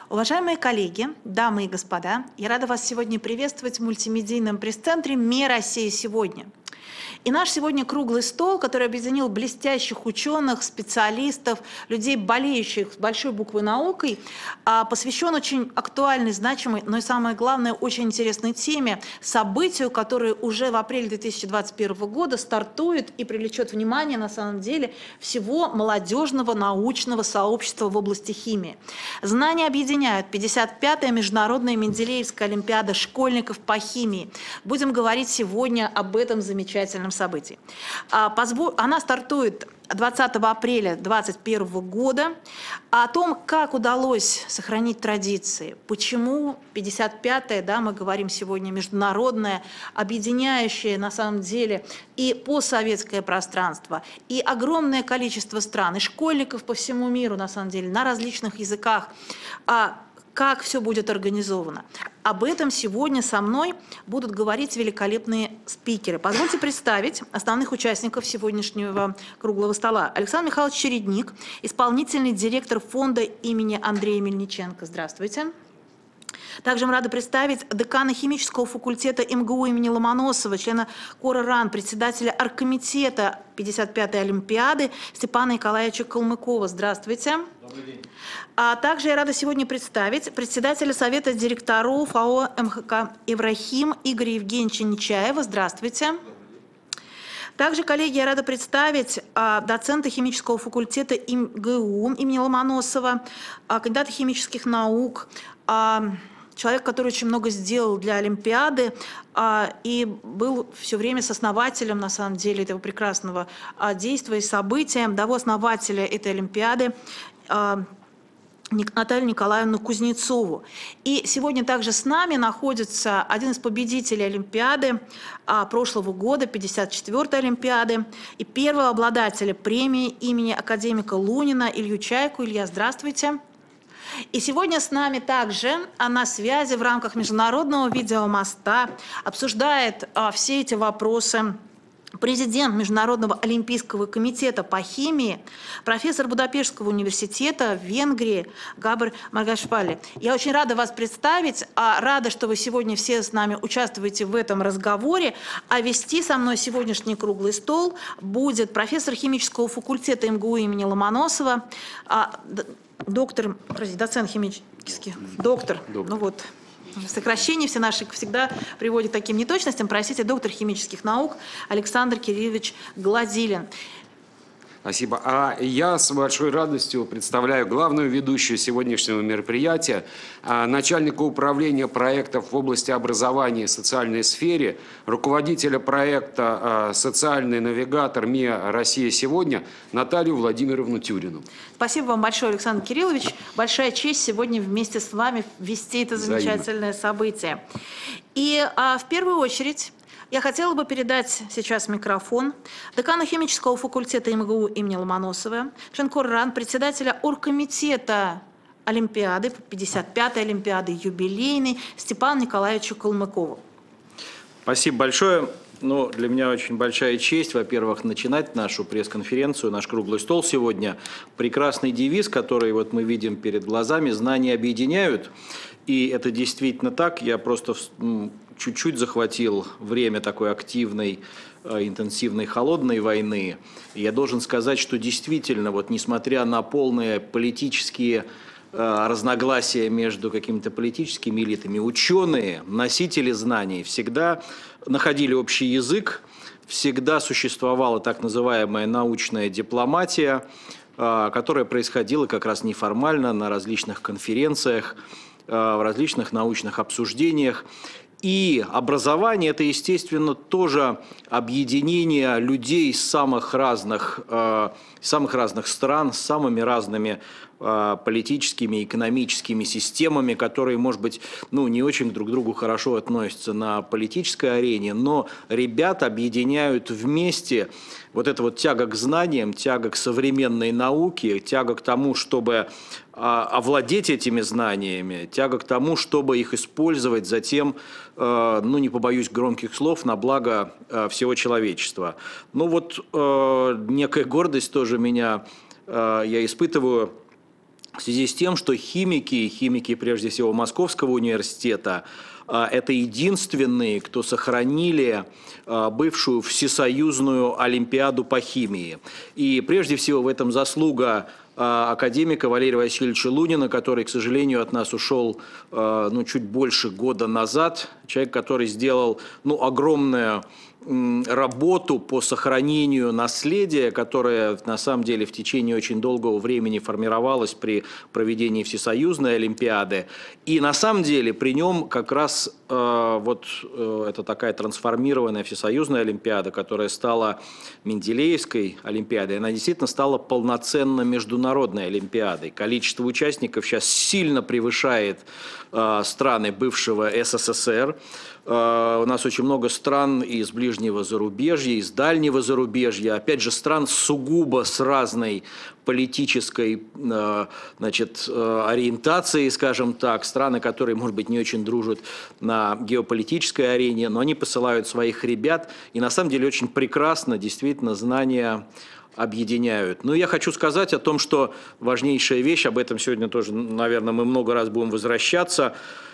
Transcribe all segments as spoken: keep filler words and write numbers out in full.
Уважаемые коллеги, дамы и господа, я рада вас сегодня приветствовать в мультимедийном пресс-центре «МИ Россия сегодня». И наш сегодня круглый стол, который объединил блестящих ученых, специалистов, людей, болеющих с большой буквы наукой, посвящен очень актуальной, значимой, но и самое главное, очень интересной теме, событию, которое уже в апреле две тысячи двадцать первого года стартует и привлечет внимание, на самом деле, всего молодежного научного сообщества в области химии. Знания объединяют пятьдесят пятая международная Менделеевская олимпиада школьников по химии. Будем говорить сегодня об этом замечательном событий. Она стартует двадцатого апреля две тысячи двадцать первого года. О том, как удалось сохранить традиции, почему пятьдесят пятая, да, мы говорим сегодня, международная, объединяющая на самом деле и постсоветское пространство, и огромное количество стран, и школьников по всему миру, на самом деле, на различных языках, как все будет организовано. Об этом сегодня со мной будут говорить великолепные спикеры. Позвольте представить основных участников сегодняшнего круглого стола. Александр Михайлович Чередник, исполнительный директор фонда имени Андрея Мельниченко. Здравствуйте. Также мы рады представить декана химического факультета эм гэ у имени Ломоносова, члена Кора РАН, председателя оргкомитета пятьдесят пятой Олимпиады Степана Николаевича Калмыкова. Здравствуйте. Добрый день. А также я рада сегодня представить председателя Совета директоров АО эм ха ка «Еврохим» Игоря Евгеньевича Нечаева. Здравствуйте. Также, коллеги, я рада представить а, доцента химического факультета эм гэ у имени Ломоносова, а, кандидата химических наук, а, человек, который очень много сделал для Олимпиады а, и был все время сооснователем, на самом деле, этого прекрасного а, действия и события, того основателя этой Олимпиады, а, Наталью Николаевну Кузнецову. И сегодня также с нами находится один из победителей Олимпиады а, прошлого года, пятьдесят четвёртой Олимпиады, и первого обладателя премии имени академика Лунина Илью Чайку. Илья, здравствуйте. И сегодня с нами также а на связи в рамках международного видеомоста обсуждает а, все эти вопросы президент Международного олимпийского комитета по химии, профессор Будапештского университета в Венгрии Габр Маргашвили. Я очень рада вас представить, а рада, что вы сегодня все с нами участвуете в этом разговоре, а вести со мной сегодняшний круглый стол будет профессор химического факультета эм гэ у имени Ломоносова, доктор, доцент химический, доктор, доктор. ну вот, сокращения все наши всегда приводят к таким неточностям. Простите, доктор химических наук Александр Кириллович Гладилин. Спасибо. А я с большой радостью представляю главную ведущую сегодняшнего мероприятия, начальника управления проектов в области образования и социальной сфере, руководителя проекта «Социальный навигатор МИ Россия сегодня» Наталью Владимировну Тюрину. Спасибо вам большое, Александр Кириллович. Большая честь сегодня вместе с вами вести это замечательное Взаимно. событие. И а, в первую очередь я хотела бы передать сейчас микрофон декану химического факультета эм гэ у имени Ломоносова, член Кора РАН, председателя оргкомитета Олимпиады, пятьдесят пятой Олимпиады, юбилейной, Степану Николаевичу Калмыкову. Спасибо большое. Ну, для меня очень большая честь, во-первых, начинать нашу пресс-конференцию, наш круглый стол сегодня. Прекрасный девиз, который вот мы видим перед глазами: «Знания объединяют». И это действительно так. Я просто чуть-чуть захватил время такой активной, интенсивной, холодной войны. И я должен сказать, что действительно, вот, несмотря на полные политические разногласия между какими-то политическими элитами, ученые, носители знаний всегда находили общий язык, всегда существовала так называемая научная дипломатия, которая происходила как раз неформально на различных конференциях, в различных научных обсуждениях. И образование – это, естественно, тоже объединение людей из самых разных, самых разных стран, с самыми разными политическими, экономическими системами, которые, может быть, ну, не очень друг к другу хорошо относятся на политической арене, но ребят объединяют вместе вот эта вот тяга к знаниям, тяга к современной науке, тяга к тому, чтобы овладеть этими знаниями, тяга к тому, чтобы их использовать затем, ну, не побоюсь громких слов, на благо всего человечества. Ну вот некая гордость тоже меня, я испытываю в связи с тем, что химики, химики прежде всего Московского университета, это единственные, кто сохранили бывшую всесоюзную олимпиаду по химии. И прежде всего в этом заслуга академика Валерия Васильевича Лунина, который, к сожалению, от нас ушел ну, чуть больше года назад. Человек, который сделал ну, огромную работу по сохранению наследия, которое на самом деле в течение очень долгого времени формировалось при проведении Всесоюзной Олимпиады. И на самом деле при нем как раз э, вот э, это такая трансформированная Всесоюзная Олимпиада, которая стала Менделеевской Олимпиадой, она действительно стала полноценно международной Олимпиадой. Количество участников сейчас сильно превышает э, страны бывшего СССР. У нас очень много стран из ближнего зарубежья, из дальнего зарубежья, опять же, стран сугубо с разной политической, значит, ориентацией, скажем так, страны, которые, может быть, не очень дружат на геополитической арене, но они посылают своих ребят, и на самом деле очень прекрасно, действительно, знания объединяют. Но я хочу сказать о том, что важнейшая вещь, об этом сегодня тоже, наверное, мы много раз будем возвращаться,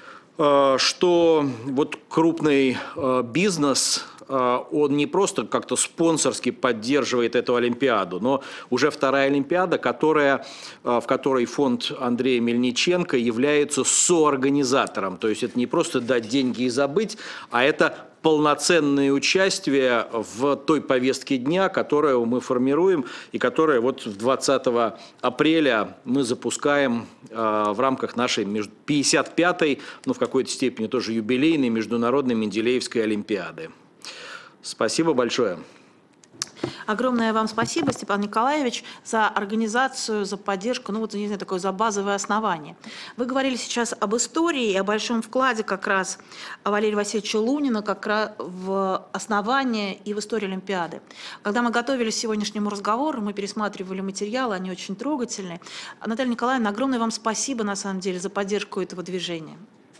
что вот крупный бизнес, он не просто как-то спонсорски поддерживает эту Олимпиаду, но уже вторая Олимпиада, которая, в которой фонд Андрея Мельниченко является соорганизатором. То есть это не просто дать деньги и забыть, а это полноценное участие в той повестке дня, которую мы формируем и которая вот двадцатого апреля мы запускаем э, в рамках нашей пятьдесят пятой, ну в какой-то степени тоже юбилейной международной Менделеевской Олимпиады. Спасибо большое. Огромное вам спасибо, Степан Николаевич, за организацию, за поддержку, ну вот, не знаю, такое за базовое основание. Вы говорили сейчас об истории и о большом вкладе как раз Валерия Васильевича Лунина как раз в основание и в историю Олимпиады. Когда мы готовились к сегодняшнему разговору, мы пересматривали материалы, они очень трогательные. Наталья Николаевна, огромное вам спасибо, на самом деле, за поддержку этого движения.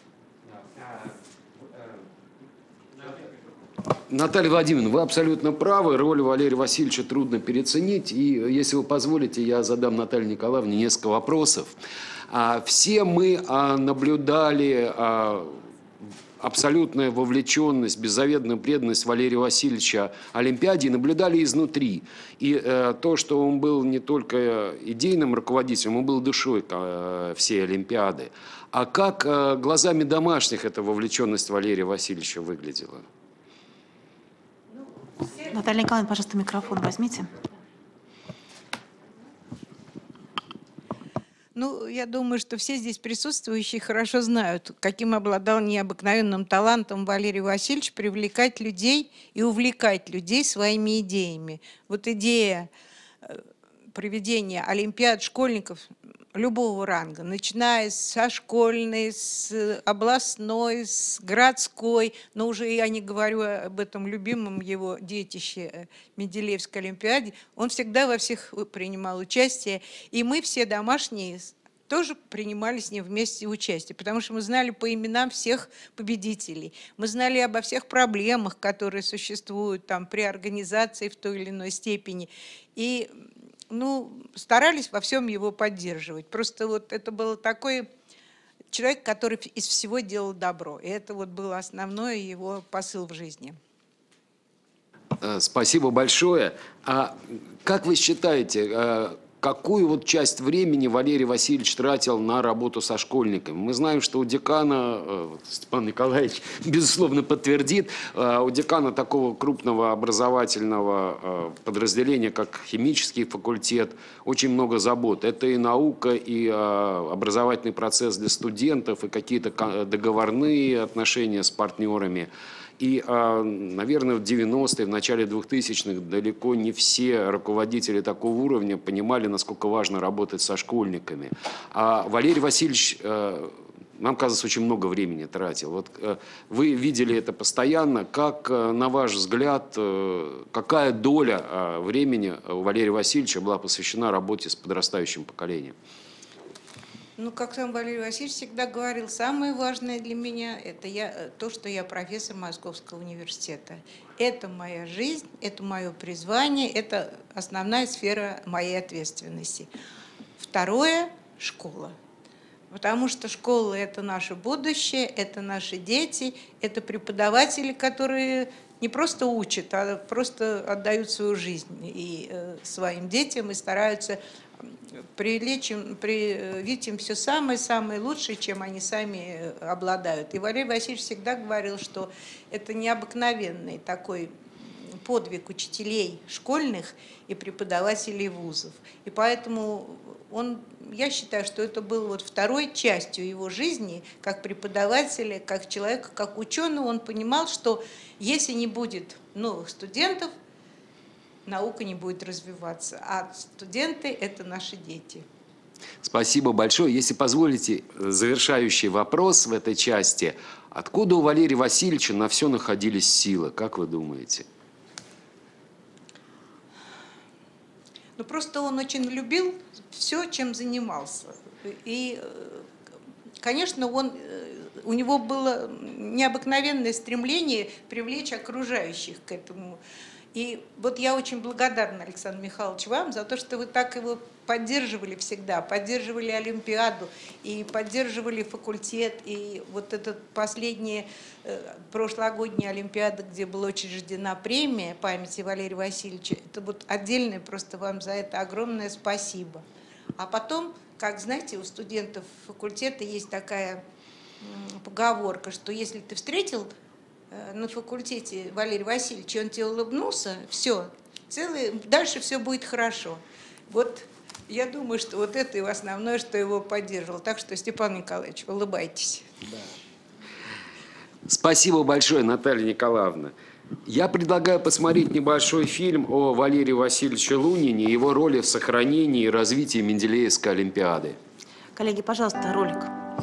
Наталья Владимировна, вы абсолютно правы, роль Валерия Васильевича трудно переоценить, и, если вы позволите, я задам Наталье Николаевне несколько вопросов. Все мы наблюдали абсолютная вовлеченность, беззаветная преданность Валерия Васильевича Олимпиаде, наблюдали изнутри. И то, что он был не только идейным руководителем, он был душой всей Олимпиады. А как глазами домашних эта вовлеченность Валерия Васильевича выглядела? Наталья Николаевна, пожалуйста, микрофон возьмите. Ну, я думаю, что все здесь присутствующие хорошо знают, каким обладал необыкновенным талантом Валерий Васильевич привлекать людей и увлекать людей своими идеями. Вот идея проведения олимпиад школьников любого ранга, начиная со школьной, с областной, с городской, но уже я не говорю об этом любимом его детище Менделеевской Олимпиаде, он всегда во всех принимал участие, и мы все домашние тоже принимали с ним вместе участие, потому что мы знали по именам всех победителей, мы знали обо всех проблемах, которые существуют там при организации в той или иной степени, и ну, старались во всем его поддерживать. Просто вот это был такой человек, который из всего делал добро. И это вот был основной его посыл в жизни. Спасибо большое. А как вы считаете, какую вот часть времени Валерий Васильевич тратил на работу со школьниками? Мы знаем, что у декана, Степан Николаевич, безусловно, подтвердит, у декана такого крупного образовательного подразделения, как химический факультет, очень много забот. Это и наука, и образовательный процесс для студентов, и какие-то договорные отношения с партнерами. И, наверное, в девяностые, в начале двухтысячных далеко не все руководители такого уровня понимали, насколько важно работать со школьниками. А Валерий Васильевич, нам кажется, очень много времени тратил. Вот вы видели это постоянно. Как, на ваш взгляд, какая доля времени у Валерия Васильевича была посвящена работе с подрастающим поколением? Ну, как сам Валерий Васильевич всегда говорил, самое важное для меня – это я, то, что я профессор Московского университета. Это моя жизнь, это мое призвание, это основная сфера моей ответственности. Второе школа. Потому что школа – это наше будущее, это наши дети, это преподаватели, которые не просто учат, а просто отдают свою жизнь и э, своим детям и стараются привлечь им, привить им все самое-самое лучшее, чем они сами обладают. И Валерий Васильевич всегда говорил, что это необыкновенный такой подвиг учителей школьных и преподавателей вузов. И поэтому он, я считаю, что это было вот второй частью его жизни, как преподавателя, как человека, как ученого. Он понимал, что если не будет новых студентов, наука не будет развиваться. А студенты – это наши дети. Спасибо большое. Если позволите, завершающий вопрос в этой части. Откуда у Валерия Васильевича на все находились силы, как вы думаете? Ну, просто он очень любил все, чем занимался. И, конечно, он, у него было необыкновенное стремление привлечь окружающих к этому. И вот я очень благодарна, Александр Михайлович, вам за то, что вы так его поддерживали всегда, поддерживали Олимпиаду и поддерживали факультет. И вот эта последняя прошлогодняя Олимпиада, где была учреждена премия памяти Валерия Васильевича, это вот отдельное просто вам за это огромное спасибо. А потом, как знаете, у студентов факультета есть такая поговорка, что если ты встретил на факультете Валерия Васильевича, он тебе улыбнулся, все, целый, дальше все будет хорошо. Вот я думаю, что вот это и основное, что его поддерживало. Так что, Степан Николаевич, улыбайтесь. Да. Спасибо большое, Наталья Николаевна. Я предлагаю посмотреть небольшой фильм о Валерии Васильевиче Лунине и его роли в сохранении и развитии Менделеевской олимпиады. Коллеги, пожалуйста, ролик.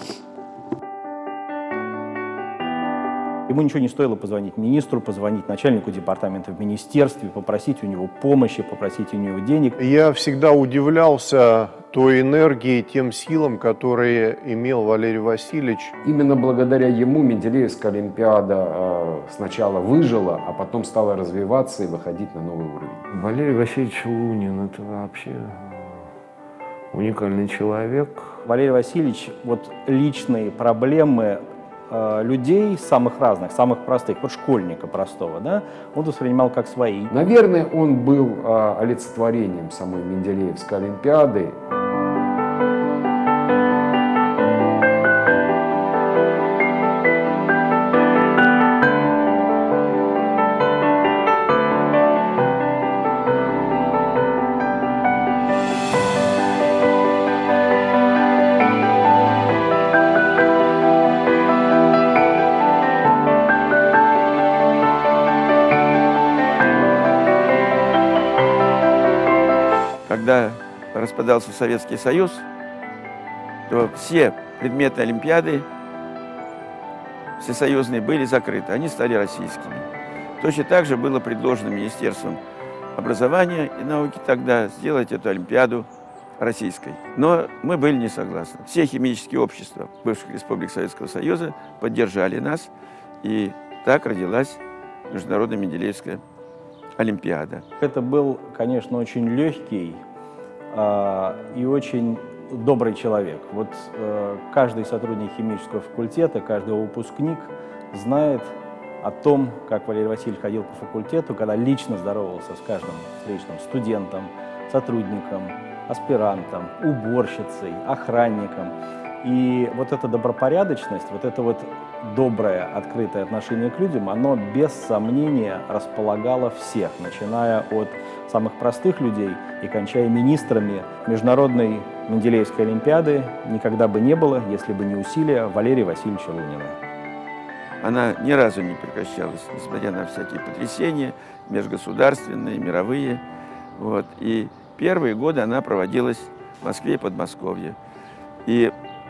Ему ничего не стоило позвонить министру, позвонить начальнику департамента в министерстве, попросить у него помощи, попросить у него денег. Я всегда удивлялся той энергии, тем силам, которые имел Валерий Васильевич. Именно благодаря ему Менделеевская олимпиада э, сначала выжила, а потом стала развиваться и выходить на новый уровень. Валерий Васильевич Лунин – это вообще уникальный человек. Валерий Васильевич, вот личные проблемы людей самых разных, самых простых, вот школьника простого, да, он воспринимал как свои. Наверное, он был э, олицетворением самой Менделеевской олимпиады. Когда распадался Советский Союз, то все предметы Олимпиады всесоюзные были закрыты, они стали российскими. Точно так же было предложено Министерством образования и науки тогда сделать эту Олимпиаду российской. Но мы были не согласны. Все химические общества бывших республик Советского Союза поддержали нас, и так родилась Международная Менделеевская олимпиада. Это был, конечно, очень легкий э, и очень добрый человек. Вот э, каждый сотрудник химического факультета, каждый выпускник знает о том, как Валерий Васильевич ходил по факультету, когда лично здоровался с каждым встречным студентом, сотрудником, аспирантом, уборщицей, охранником. И вот эта добропорядочность, вот это вот доброе, открытое отношение к людям, оно без сомнения располагало всех, начиная от самых простых людей и кончая министрами. Международной Менделеевской олимпиады никогда бы не было, если бы не усилия Валерия Васильевича Лунина. Она ни разу не прекращалась, несмотря на всякие потрясения, межгосударственные, мировые. Вот. И первые годы она проводилась в Москве и Подмосковье. И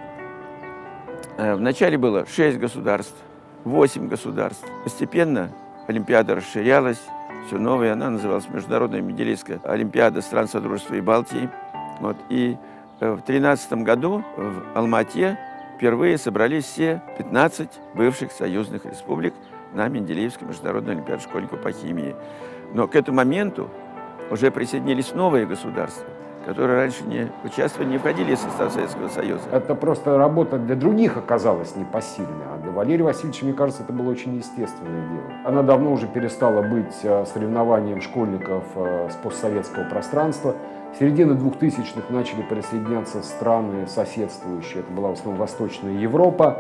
вначале было шесть государств, восемь государств. Постепенно Олимпиада расширялась, все новое. Она называлась Международная Менделеевская олимпиада стран Содружества и Балтии. Вот. И в две тысячи тринадцатом году в Алма-Ате впервые собрались все пятнадцать бывших союзных республик на Менделеевской международной олимпиаде школьников по химии. Но к этому моменту уже присоединились новые государства. которые раньше не участвовали, не входили в состав Советского Союза. Это просто работа для других оказалась непосильной, а для Валерия Васильевича, мне кажется, это было очень естественное дело. Она давно уже перестала быть соревнованием школьников с постсоветского пространства. В середине двухтысячных начали присоединяться страны соседствующие, это была в основном Восточная Европа.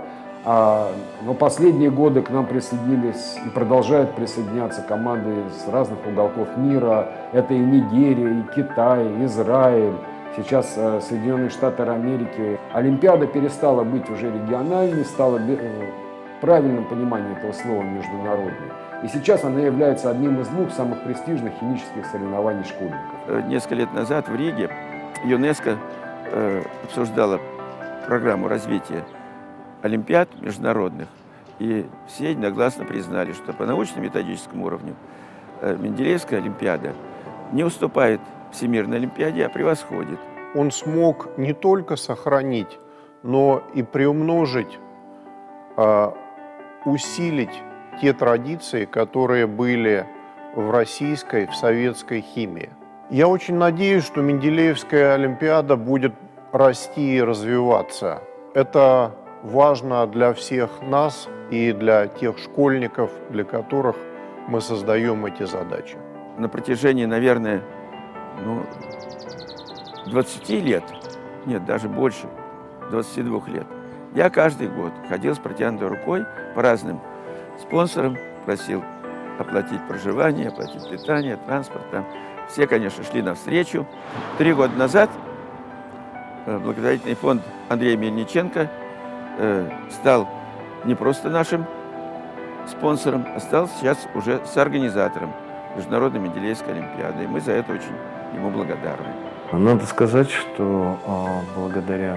Но последние годы к нам присоединились и продолжают присоединяться команды с разных уголков мира. Это и Нигерия, и Китай, и Израиль, сейчас Соединенные Штаты Америки. Олимпиада перестала быть уже региональной, стала в правильном понимании этого слова международной. И сейчас она является одним из двух самых престижных химических соревнований школьников. Несколько лет назад в Риге ЮНЕСКО э, обсуждала программу развития олимпиад международных, и все единогласно признали, что по научно-методическому уровню э, Менделеевская олимпиада не уступает Всемирной олимпиаде, а превосходит. Он смог не только сохранить, но и приумножить, э, усилить те традиции, которые были в российской, в советской химии. Я очень надеюсь, что Менделеевская олимпиада будет расти и развиваться. Это важно для всех нас и для тех школьников, для которых мы создаем эти задачи. На протяжении, наверное, ну, двадцати лет, нет, даже больше, двадцати двух лет, я каждый год ходил с протянутой рукой по разным спонсорам, просил оплатить проживание, оплатить питание, транспорт. Там. Все, конечно, шли навстречу. Три года назад благотворительный фонд Андрея Мельниченко стал не просто нашим спонсором, а стал сейчас уже соорганизатором Международной Менделеевской олимпиады. И мы за это очень ему благодарны. Надо сказать, что а, благодаря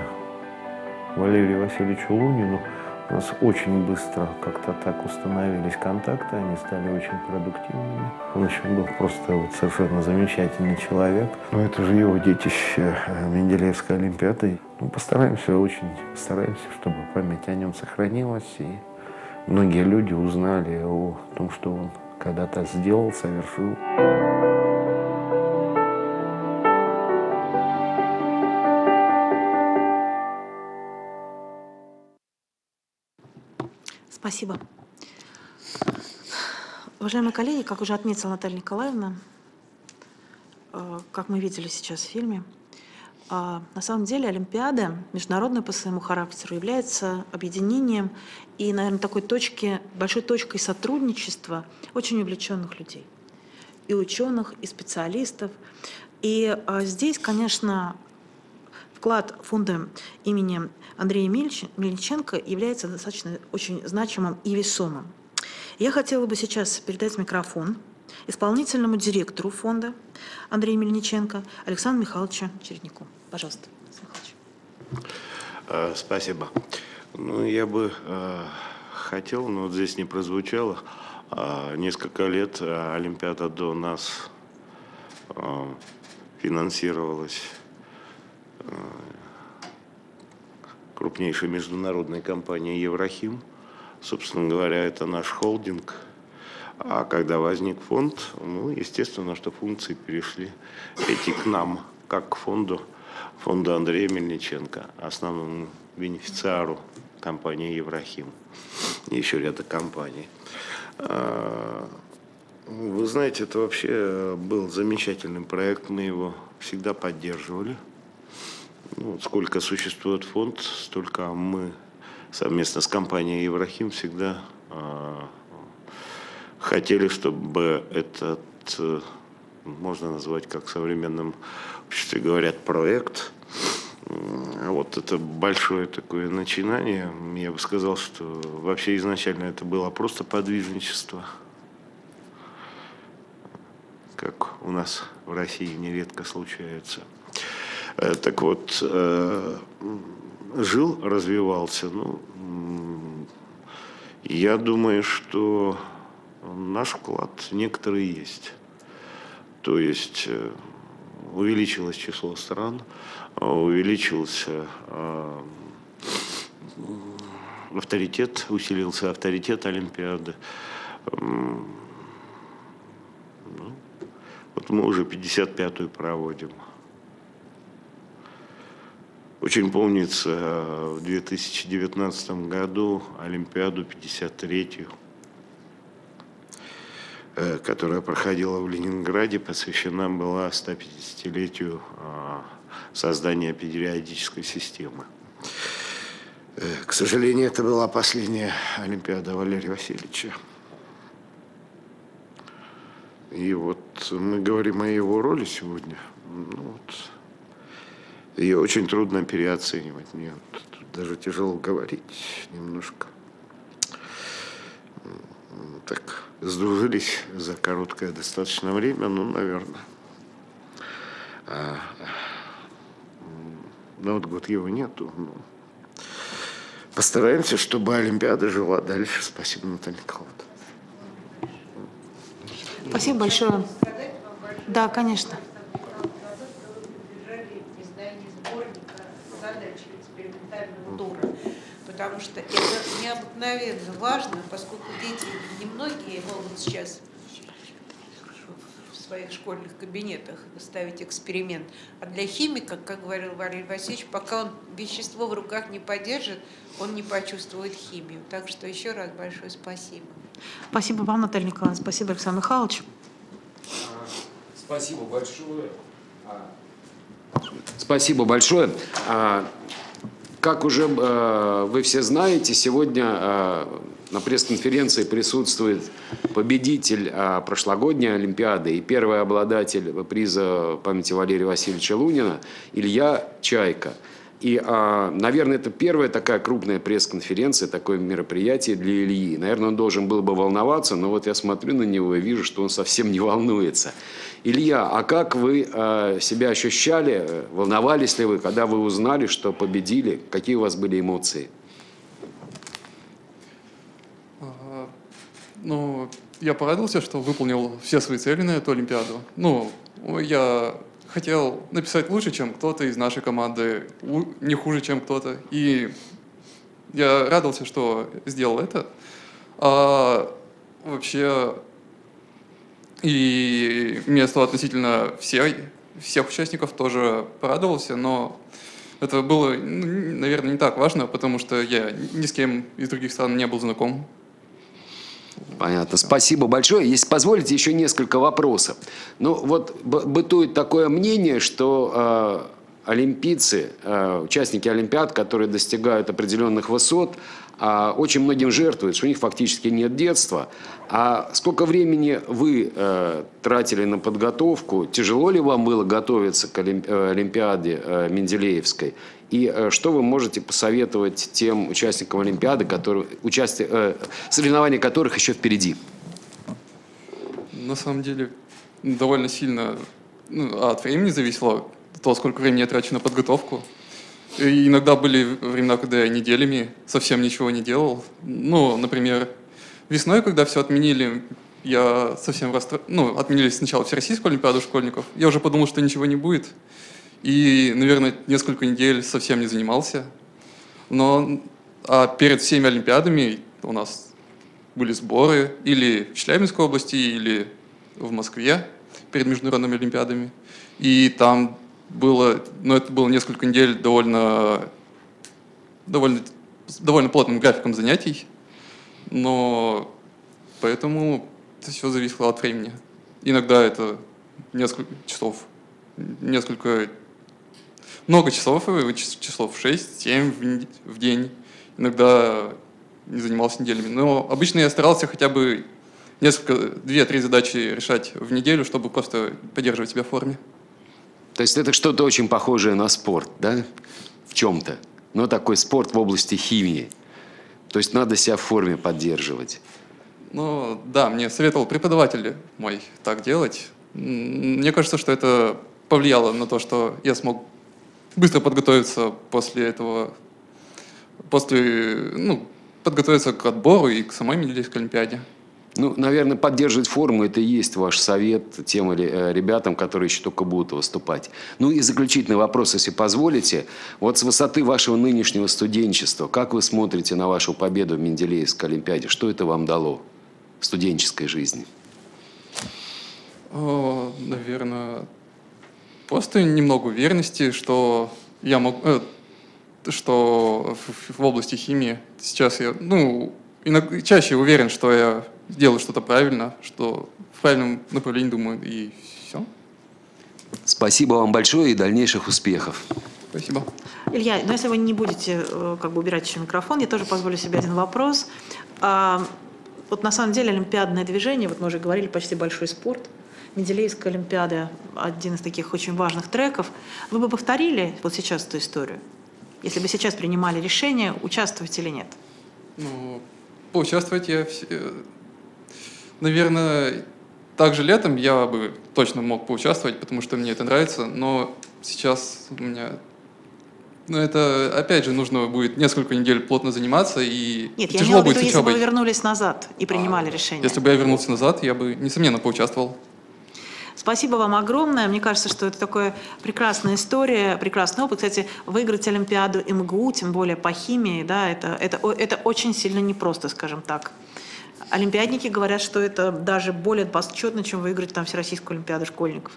Валерию Васильевичу Лунину у нас очень быстро как-то так установились контакты, они стали очень продуктивными. Он очень был просто вот совершенно замечательный человек. Но это же его детище, Менделеевская олимпиада. Мы постараемся, очень постараемся, чтобы память о нем сохранилась. И многие люди узнали о том, что он когда-то сделал, совершил. Спасибо. Уважаемые коллеги, как уже отметила Наталья Николаевна, как мы видели сейчас в фильме, на самом деле Олимпиада, международная по своему характеру, является объединением и, наверное, такой точки, большой точкой сотрудничества очень увлеченных людей. И ученых, и специалистов. И здесь, конечно, вклад фонда имени Андрея Мельниченко является достаточно очень значимым и весомым. Я хотела бы сейчас передать микрофон исполнительному директору фонда Андрея Мельниченко Александру Михайловичу Череднику. Пожалуйста, Александр Михайлович. Спасибо. Ну, я бы э, хотел, но вот здесь не прозвучало, э, несколько лет Олимпиада до нас э, финансировалась э, крупнейшей международной компанией «Еврохим». Собственно говоря, это наш холдинг. А когда возник фонд, ну, естественно, что функции перешли эти к нам, как к фонду, фонду Андрея Мельниченко, основному бенефициару компании «Еврохим». И еще ряда компаний. Вы знаете, это вообще был замечательный проект, мы его всегда поддерживали. Ну, сколько существует фонд, столько мы совместно с компанией «Еврохим» всегда э, хотели, чтобы этот, э, можно назвать, как в современном обществе говорят, проект. Вот это большое такое начинание. Я бы сказал, что вообще изначально это было просто подвижничество, как у нас в России нередко случается. Так вот, жил, развивался. Ну, я думаю, что наш вклад некоторый есть. То есть увеличилось число стран, увеличился авторитет, усилился авторитет Олимпиады. Ну, вот мы уже пятьдесят пятую проводим. Очень помнится в две тысячи девятнадцатом году Олимпиаду пятьдесят третью, которая проходила в Ленинграде, посвящена была стопятидесятилетию создания периодической системы. К сожалению, это была последняя Олимпиада Валерия Васильевича. И вот мы говорим о его роли сегодня. Ну, вот, ее очень трудно переоценивать. Мне тут даже тяжело говорить немножко. Так, сдружились за короткое достаточно время, ну, наверное. А, ну, вот год его нету. Ну, постараемся, чтобы Олимпиада жила дальше. Спасибо, Наталья Николаевна. Спасибо большое. Да, конечно. Потому что это необыкновенно важно, поскольку дети немногие могут сейчас в своих школьных кабинетах ставить эксперимент. А для химика, как говорил Валерий Васильевич, пока он вещество в руках не подержит, он не почувствует химию. Так что еще раз большое спасибо. Спасибо вам, Наталья Николаевна. Спасибо, Александр Михайлович. Спасибо большое. Спасибо большое. Как уже вы все знаете, сегодня на пресс-конференции присутствует победитель прошлогодней Олимпиады и первый обладатель приза памяти Валерия Васильевича Лунина Илья Чайка. И, наверное, это первая такая крупная пресс-конференция, такое мероприятие для Ильи. Наверное, он должен был бы волноваться, но вот я смотрю на него и вижу, что он совсем не волнуется. Илья, а как вы себя ощущали, волновались ли вы, когда вы узнали, что победили? Какие у вас были эмоции? Ну, я порадовался, что выполнил все свои цели на эту Олимпиаду. Ну, я хотел написать лучше, чем кто-то из нашей команды, не хуже, чем кто-то. И я радовался, что сделал это. А вообще, и место относительно всех, всех участников тоже порадовался, но это было, наверное, не так важно, потому что я ни с кем из других стран не был знаком. Понятно. Спасибо большое. Если позволите, еще несколько вопросов. Ну, вот бытует такое мнение, что э, олимпийцы, э, участники Олимпиад, которые достигают определенных высот, э, очень многим жертвуют, что у них фактически нет детства. А сколько времени вы э, тратили на подготовку? Тяжело ли вам было готовиться к Олимпи- Олимпиаде э, Менделеевской? И э, что вы можете посоветовать тем участникам Олимпиады, которые, участие, э, соревнования которых еще впереди? На самом деле, довольно сильно ну, от времени зависело, то, сколько времени я трачу на подготовку. И иногда были времена, когда я неделями совсем ничего не делал. Ну, например, весной, когда все отменили, я совсем расстро... ну, отменили сначала Всероссийскую Олимпиаду школьников. Я уже подумал, что ничего не будет. И, наверное, несколько недель совсем не занимался. Но а перед всеми Олимпиадами у нас были сборы или в Челябинской области, или в Москве перед международными Олимпиадами. И там было, ну, это было несколько недель довольно, довольно, с довольно плотным графиком занятий. Но поэтому это все зависело от времени. Иногда это несколько часов, несколько... Много часов, часов шесть-семь в день. Иногда не занимался неделями. Но обычно я старался хотя бы несколько, две-три задачи решать в неделю, чтобы просто поддерживать себя в форме. То есть это что-то очень похожее на спорт, да? В чем-то. Но такой спорт в области химии. То есть надо себя в форме поддерживать. Ну да, мне советовал преподаватель мой так делать. Мне кажется, что это повлияло на то, что я смог быстро подготовиться после этого, после, ну, подготовиться к отбору и к самой Менделеевской Олимпиаде. Ну, наверное, поддерживать форму – это и есть ваш совет тем ребятам, которые еще только будут выступать. Ну и заключительный вопрос, если позволите. Вот с высоты вашего нынешнего студенчества, как вы смотрите на вашу победу в Менделеевской Олимпиаде? Что это вам дало в студенческой жизни? О, наверное, просто немного уверенности, что я могу, э, что в, в области химии сейчас я, ну, иногда, чаще уверен, что я делаю что-то правильно, что в правильном направлении думаю, и все. Спасибо вам большое и дальнейших успехов. Спасибо. Илья, но если вы не будете э, как бы убирать еще микрофон, я тоже позволю себе один вопрос. А, вот на самом деле олимпиадное движение, вот мы уже говорили, почти большой спорт. Менделеевская олимпиада – один из таких очень важных треков. Вы бы повторили вот сейчас эту историю? Если бы сейчас принимали решение, участвовать или нет? Ну, поучаствовать я, наверное, также летом я бы точно мог поучаствовать, потому что мне это нравится, но сейчас у меня... Ну, это, опять же, нужно будет несколько недель плотно заниматься, и Нет, я тяжело имела в будет виду, с если бы учебой. вы вернулись назад и принимали А, решение. Если бы я вернулся назад, я бы, несомненно, поучаствовал. Спасибо вам огромное. Мне кажется, что это такая прекрасная история, прекрасный опыт. Кстати, выиграть Олимпиаду МГУ, тем более по химии, да, это, это, это очень сильно непросто, скажем так. Олимпиадники говорят, что это даже более почетно, чем выиграть там Всероссийскую Олимпиаду школьников.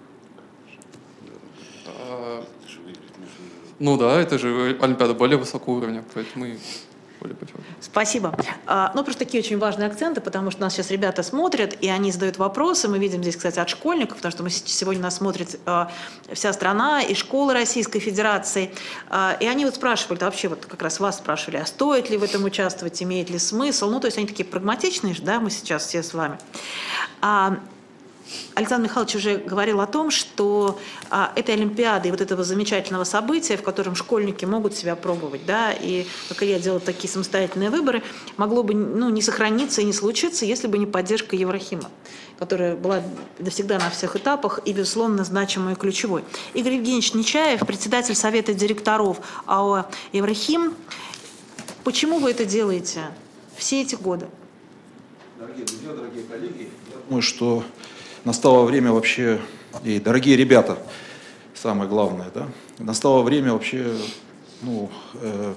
Ну да, это же Олимпиада более высокого уровня, поэтому и более почетно. Спасибо. А, ну, просто такие очень важные акценты, потому что нас сейчас ребята смотрят, и они задают вопросы. Мы видим здесь, кстати, от школьников, потому что мы сегодня нас смотрит а, вся страна и школы Российской Федерации. А, и они вот спрашивали, вообще вот как раз вас спрашивали, а стоит ли в этом участвовать, имеет ли смысл? Ну, то есть они такие прагматичные, да, мы сейчас все с вами. А, Александр Михайлович уже говорил о том, что а, этой Олимпиады и вот этого замечательного события, в котором школьники могут себя пробовать, да, и, как и я, делать такие самостоятельные выборы, могло бы, ну, не сохраниться и не случиться, если бы не поддержка Еврохима, которая была навсегда на всех этапах и, безусловно, значимой и ключевой. Игорь Евгеньевич Нечаев, председатель Совета директоров АО «Еврохим». Почему вы это делаете все эти годы? Дорогие друзья, дорогие коллеги, я думаю, что настало время вообще, и дорогие ребята, самое главное, да, настало время вообще, ну, э,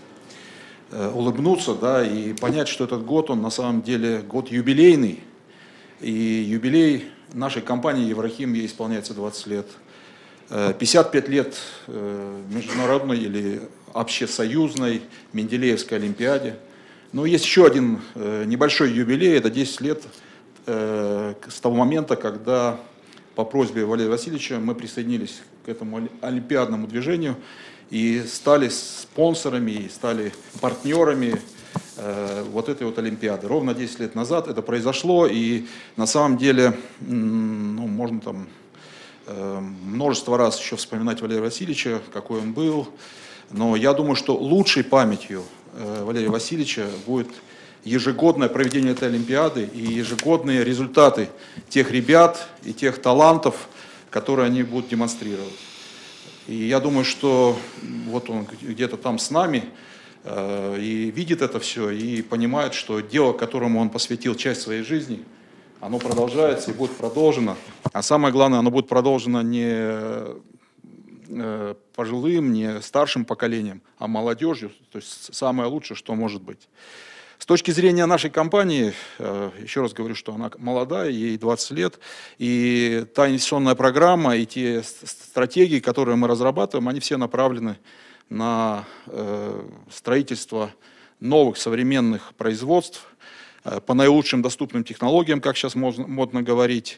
э, улыбнуться, да, и понять, что этот год, он на самом деле год юбилейный, и юбилей нашей компании «Еврохим», ей исполняется двадцать лет, пятьдесят пять лет э, международной или общесоюзной Менделеевской олимпиаде. Но есть еще один э, небольшой юбилей, это десять лет с того момента, когда по просьбе Валерия Васильевича мы присоединились к этому олимпиадному движению и стали спонсорами, и стали партнерами э, вот этой вот олимпиады. Ровно десять лет назад это произошло, и на самом деле, ну, можно там э, множество раз еще вспоминать Валерия Васильевича, какой он был, но я думаю, что лучшей памятью э, Валерия Васильевича будет ежегодное проведение этой олимпиады и ежегодные результаты тех ребят и тех талантов, которые они будут демонстрировать. И я думаю, что вот он где-то там с нами э, и видит это все, и понимает, что дело, которому он посвятил часть своей жизни, оно продолжается и будет продолжено. А самое главное, оно будет продолжено не э, пожилым, не старшим поколением, а молодежью. То есть самое лучшее, что может быть. С точки зрения нашей компании, еще раз говорю, что она молодая, ей двадцать лет, и та инвестиционная программа, и те стратегии, которые мы разрабатываем, они все направлены на строительство новых современных производств по наилучшим доступным технологиям, как сейчас модно говорить,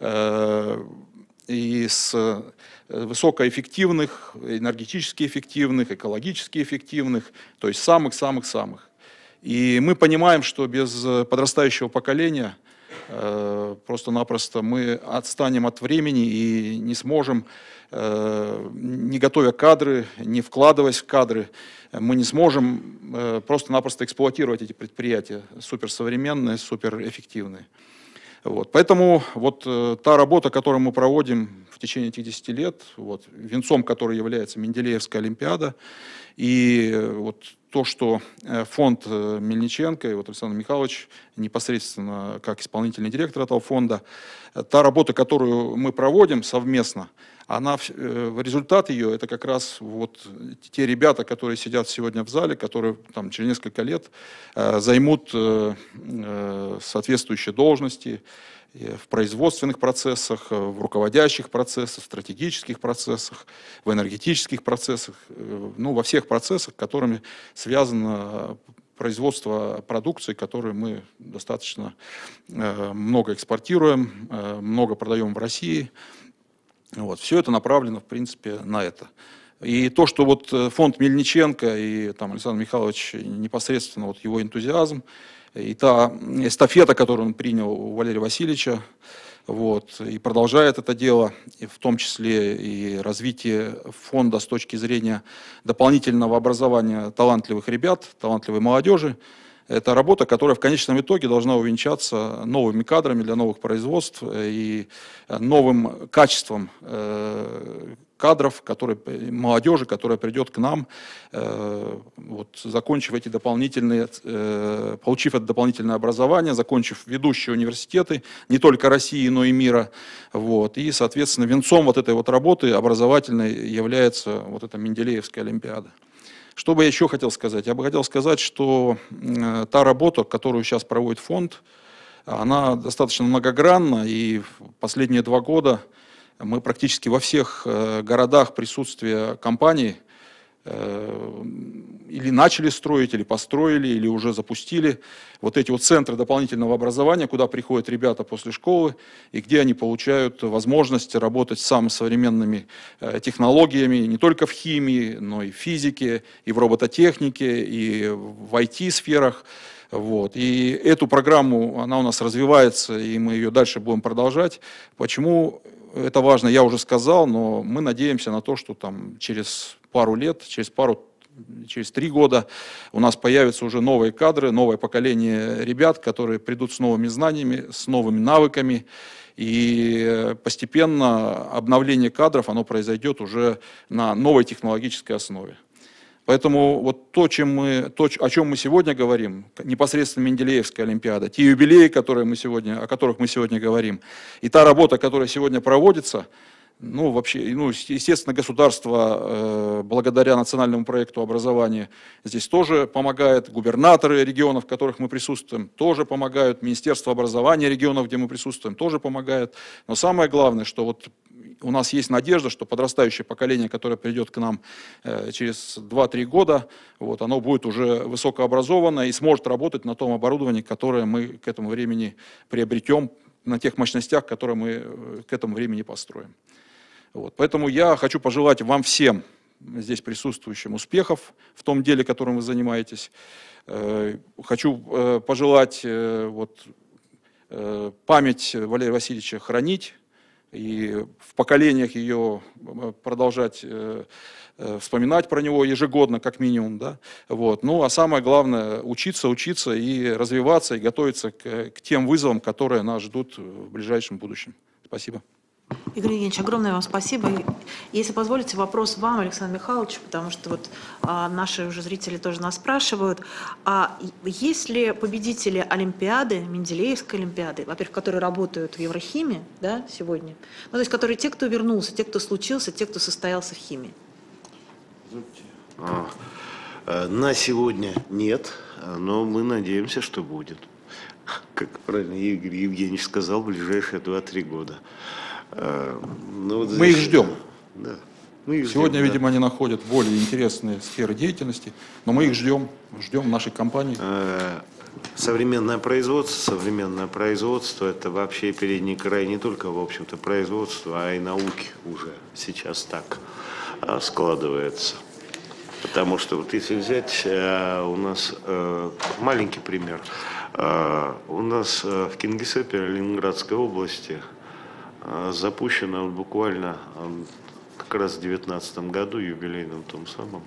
и с высокоэффективных, энергетически эффективных, экологически эффективных, то есть самых-самых-самых. И мы понимаем, что без подрастающего поколения э, просто-напросто мы отстанем от времени и не сможем, э, не готовя кадры, не вкладываясь в кадры, мы не сможем э, просто-напросто эксплуатировать эти предприятия суперсовременные, суперэффективные. Вот. Поэтому вот э, та работа, которую мы проводим в течение этих десяти лет, вот, венцом которой является Менделеевская олимпиада, и э, вот то, что фонд Мельниченко и вот Александр Михайлович непосредственно как исполнительный директор этого фонда, та работа, которую мы проводим совместно, она, результат ее, это как раз вот те ребята, которые сидят сегодня в зале, которые там, через несколько лет займут соответствующие должности в производственных процессах, в руководящих процессах, в стратегических процессах, в энергетических процессах, ну, во всех процессах, которыми связано производство продукции, которую мы достаточно много экспортируем, много продаем в России. Вот. Все это направлено, в принципе, на это. И то, что вот фонд Мельниченко и там, Александр Михайлович непосредственно вот его энтузиазм, и та эстафета, которую он принял у Валерия Васильевича, вот, и продолжает это дело, и в том числе и развитие фонда с точки зрения дополнительного образования талантливых ребят, талантливой молодежи. Это работа, которая в конечном итоге должна увенчаться новыми кадрами для новых производств и новым качеством кадров, которые, молодежи, которая придет к нам, вот, закончив эти дополнительные, получив это дополнительное образование, закончив ведущие университеты не только России, но и мира. Вот, и, соответственно, венцом вот этой вот работы образовательной является вот эта Менделеевская олимпиада. Что бы я еще хотел сказать? Я бы хотел сказать, что э, та работа, которую сейчас проводит фонд, она достаточно многогранна, и в последние два года мы практически во всех э, городах присутствия компании э, или начали строить, или построили, или уже запустили вот эти вот центры дополнительного образования, куда приходят ребята после школы, и где они получают возможность работать с самыми современными э, технологиями, не только в химии, но и в физике, и в робототехнике, и в ай ти-сферах. Вот. И эту программу, она у нас развивается, и мы ее дальше будем продолжать. Почему это важно, я уже сказал, но мы надеемся на то, что там через пару лет, через пару через три года у нас появятся уже новые кадры, новое поколение ребят, которые придут с новыми знаниями, с новыми навыками. И постепенно обновление кадров, оно произойдет уже на новой технологической основе. Поэтому вот то, чем мы, то, о чем мы сегодня говорим, непосредственно Менделеевская олимпиада, те юбилеи, которые мы сегодня, о которых мы сегодня говорим, и та работа, которая сегодня проводится, ну, вообще, ну, естественно, государство, э, благодаря национальному проекту образования, здесь тоже помогает, губернаторы регионов, в которых мы присутствуем, тоже помогают, Министерство образования регионов, где мы присутствуем, тоже помогает. Но самое главное, что вот у нас есть надежда, что подрастающее поколение, которое придет к нам э, через два-три года, вот, оно будет уже высокообразовано и сможет работать на том оборудовании, которое мы к этому времени приобретем, на тех мощностях, которые мы к этому времени построим. Вот. Поэтому я хочу пожелать вам всем, здесь присутствующим, успехов в том деле, которым вы занимаетесь. Э, хочу э, пожелать э, вот, э, память Валерия Васильевича хранить, и в поколениях ее продолжать э, э, вспоминать про него ежегодно, как минимум. Да? Вот. Ну, а самое главное, учиться, учиться и развиваться, и готовиться к, к тем вызовам, которые нас ждут в ближайшем будущем. Спасибо. Игорь Евгеньевич, огромное вам спасибо. Если позволите, вопрос вам, Александр Михайлович, потому что вот а, наши уже зрители тоже нас спрашивают. А есть ли победители Олимпиады, Менделеевской Олимпиады, во-первых, которые работают в Еврохимии, да, сегодня, ну, то есть которые те, кто вернулся, те, кто случился, те, кто состоялся в химии? А, на сегодня нет, но мы надеемся, что будет. Как правильно Игорь Евгеньевич сказал, в ближайшие два-три года. Ну, вот здесь, мы их ждем. Да, мы их Сегодня, ждем, видимо, да. Они находят более интересные сферы деятельности, но мы их ждем, ждем нашей компании. Современное производство, современное производство – это вообще передний край не только, в общем-то, производства, а и науки уже сейчас так складывается. Потому что, вот если взять у нас маленький пример, у нас в Кингисеппе, Ленинградской области, запущено буквально как раз в две тысячи девятнадцатом году, юбилейном том самом,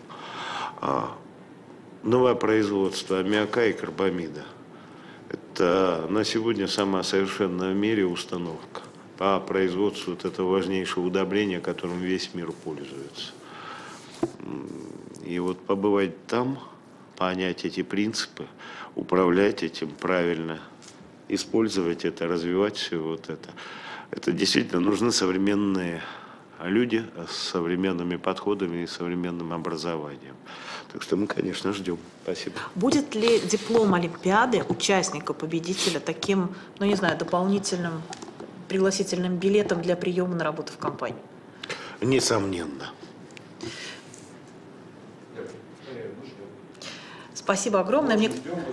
новое производство аммиака и карбамида. Это на сегодня самая совершенная в мире установка по производству вот этого важнейшего удобрения, которым весь мир пользуется. И вот побывать там, понять эти принципы, управлять этим правильно, использовать это, развивать все вот это. Это действительно нужны современные люди с современными подходами и современным образованием. Так что мы, конечно, ждем. Спасибо. Будет ли диплом Олимпиады участника, победителя таким, ну не знаю, дополнительным пригласительным билетом для приема на работу в компании? Несомненно. Спасибо огромное. Мне...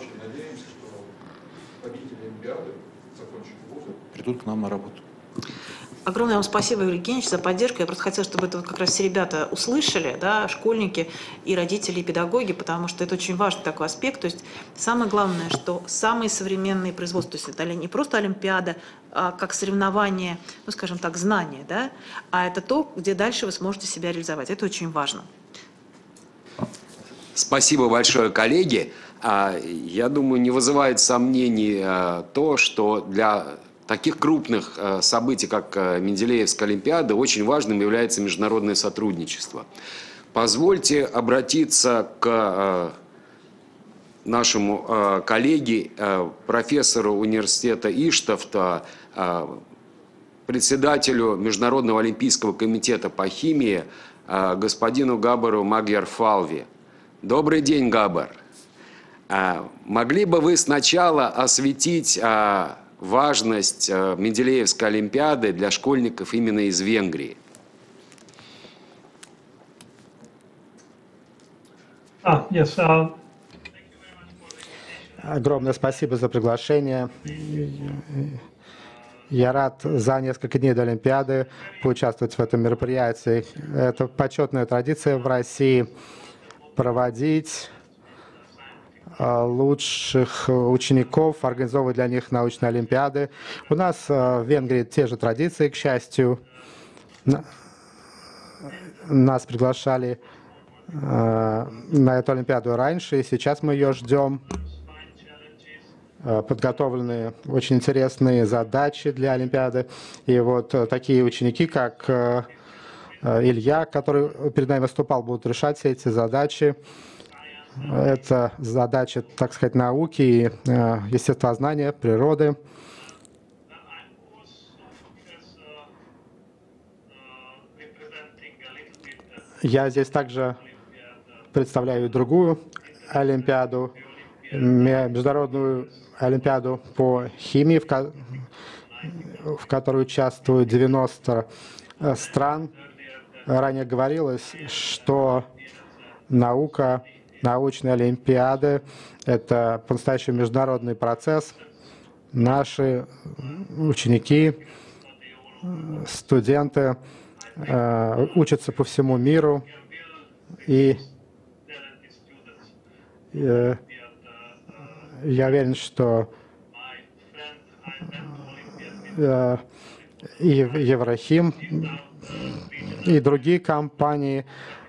Придут к нам на работу. Огромное вам спасибо, Юрий Евгеньевич, за поддержку. Я просто хотела, чтобы это вот как раз все ребята услышали, да, школьники и родители, и педагоги, потому что это очень важный такой аспект. То есть самое главное, что самые современные производства, то есть это не просто Олимпиада, а как соревнование, ну, скажем так, знания, да, а это то, где дальше вы сможете себя реализовать. Это очень важно. Спасибо большое, коллеги. Я думаю, не вызывает сомнений то, что для таких крупных событий, как Менделеевская Олимпиада, очень важным является международное сотрудничество. Позвольте обратиться к нашему коллеге, профессору университета Иштофта, председателю Международного олимпийского комитета по химии, господину Габару Магьярфалви. Добрый день, Габар. Могли бы вы сначала осветить важность Менделеевской Олимпиады для школьников именно из Венгрии? Ah, yes, uh... Огромное спасибо за приглашение. Я рад за несколько дней до Олимпиады поучаствовать в этом мероприятии. Это почетная традиция в России проводить лучших учеников, организовывать для них научные олимпиады. У нас в Венгрии те же традиции, к счастью. Нас приглашали на эту олимпиаду раньше, и сейчас мы ее ждем. Подготовлены очень интересные задачи для олимпиады. И вот такие ученики, как Илья, который перед нами выступал, будут решать все эти задачи. Это задачи, так сказать, науки и естествознания, природы. Я здесь также представляю другую олимпиаду, международную олимпиаду по химии, в, ко в которой участвуют девяносто стран. Ранее говорилось, что наука, научные олимпиады – это по-настоящему международный процесс. Наши ученики, студенты э, учатся по всему миру, и э, я уверен, что э, и Еврохим, и другие компании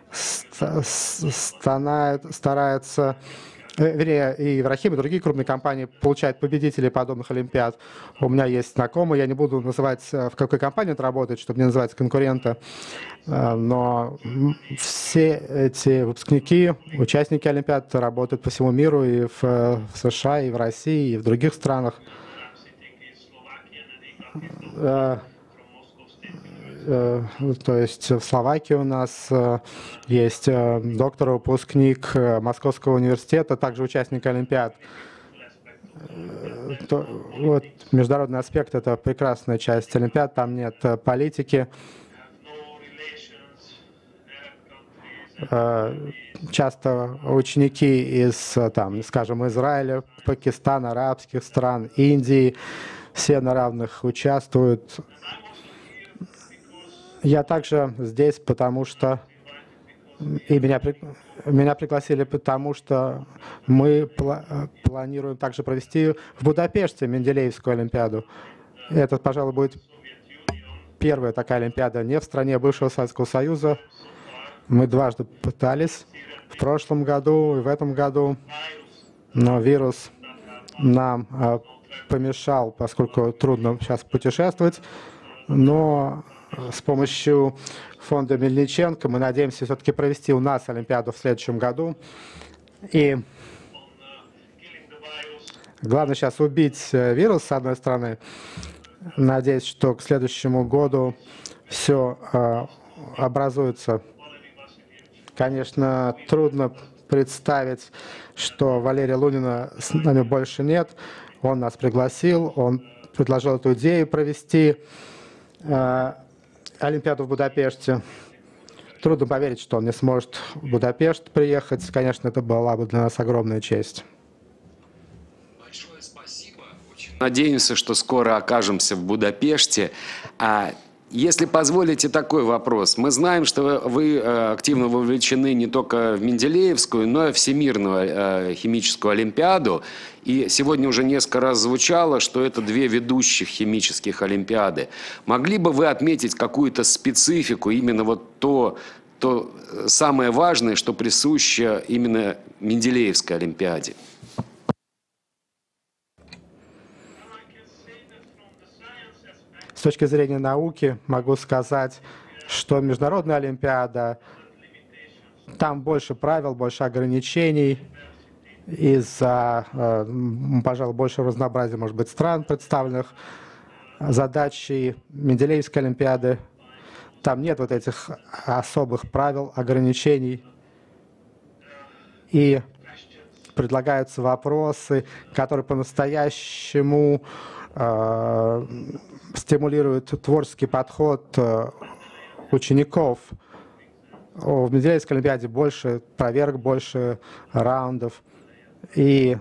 стараются, вернее, и Еврохим, и другие крупные компании получают победителей подобных олимпиад. У меня есть знакомые, я не буду называть, в какой компании он работает, чтобы не называть конкурента, но все эти выпускники, участники олимпиад работают по всему миру, и в США, и в России, и в других странах. То есть в Словакии у нас есть доктор-выпускник Московского университета, также участник Олимпиад. Вот, международный аспект – это прекрасная часть Олимпиад, там нет политики. Часто ученики из, там, скажем, Израиля, Пакистана, арабских стран, Индии, все на равных участвуют. Я также здесь, потому что и меня, меня пригласили, потому что мы пла планируем также провести в Будапеште Менделеевскую Олимпиаду. Это, пожалуй, будет первая такая Олимпиада не в стране бывшего Советского Союза. Мы дважды пытались в прошлом году и в этом году, но вирус нам помешал, поскольку трудно сейчас путешествовать. Но с помощью фонда Мельниченко мы надеемся все-таки провести у нас Олимпиаду в следующем году. И главное сейчас убить вирус, с одной стороны. Надеюсь, что к следующему году все образуется. Конечно, трудно представить, что Валерия Лунина с нами больше нет. Он нас пригласил, он предложил эту идею провести э, Олимпиаду в Будапеште. Трудно поверить, что он не сможет в Будапешт приехать. Конечно, это была бы для нас огромная честь. Большое спасибо. Надеемся, что скоро окажемся в Будапеште. А если позволите такой вопрос. Мы знаем, что вы активно вовлечены не только в Менделеевскую, но и в Всемирную химическую олимпиаду. И сегодня уже несколько раз звучало, что это две ведущих химических олимпиады. Могли бы вы отметить какую-то специфику, именно вот то, то самое важное, что присуще именно Менделеевской олимпиаде? С точки зрения науки могу сказать, что Международная олимпиада, там больше правил, больше ограничений, из-за, пожалуй, большего разнообразия, может быть, стран, представленных. Задачи Менделеевской олимпиады, там нет вот этих особых правил, ограничений. И предлагаются вопросы, которые по-настоящему э, стимулируют творческий подход учеников. В Менделеевской олимпиаде больше проверок, больше раундов. И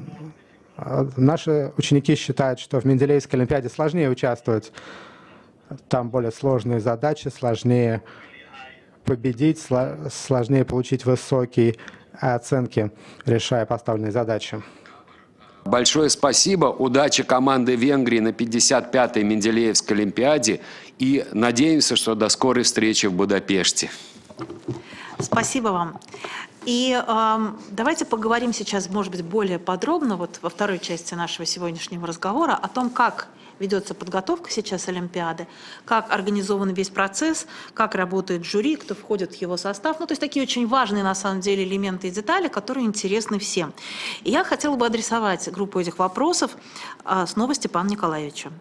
наши ученики считают, что в Менделеевской олимпиаде сложнее участвовать. Там более сложные задачи, сложнее победить, сложнее получить высокие оценки, решая поставленные задачи. Большое спасибо. Удачи команде Венгрии на пятьдесят пятой Менделеевской олимпиаде. И надеемся, что до скорой встречи в Будапеште. Спасибо вам. И э, давайте поговорим сейчас, может быть, более подробно, вот во второй части нашего сегодняшнего разговора, о том, как ведется подготовка сейчас Олимпиады, как организован весь процесс, как работает жюри, кто входит в его состав. Ну, то есть такие очень важные, на самом деле, элементы и детали, которые интересны всем. И я хотела бы адресовать группу этих вопросов э, снова Степану Николаевичу.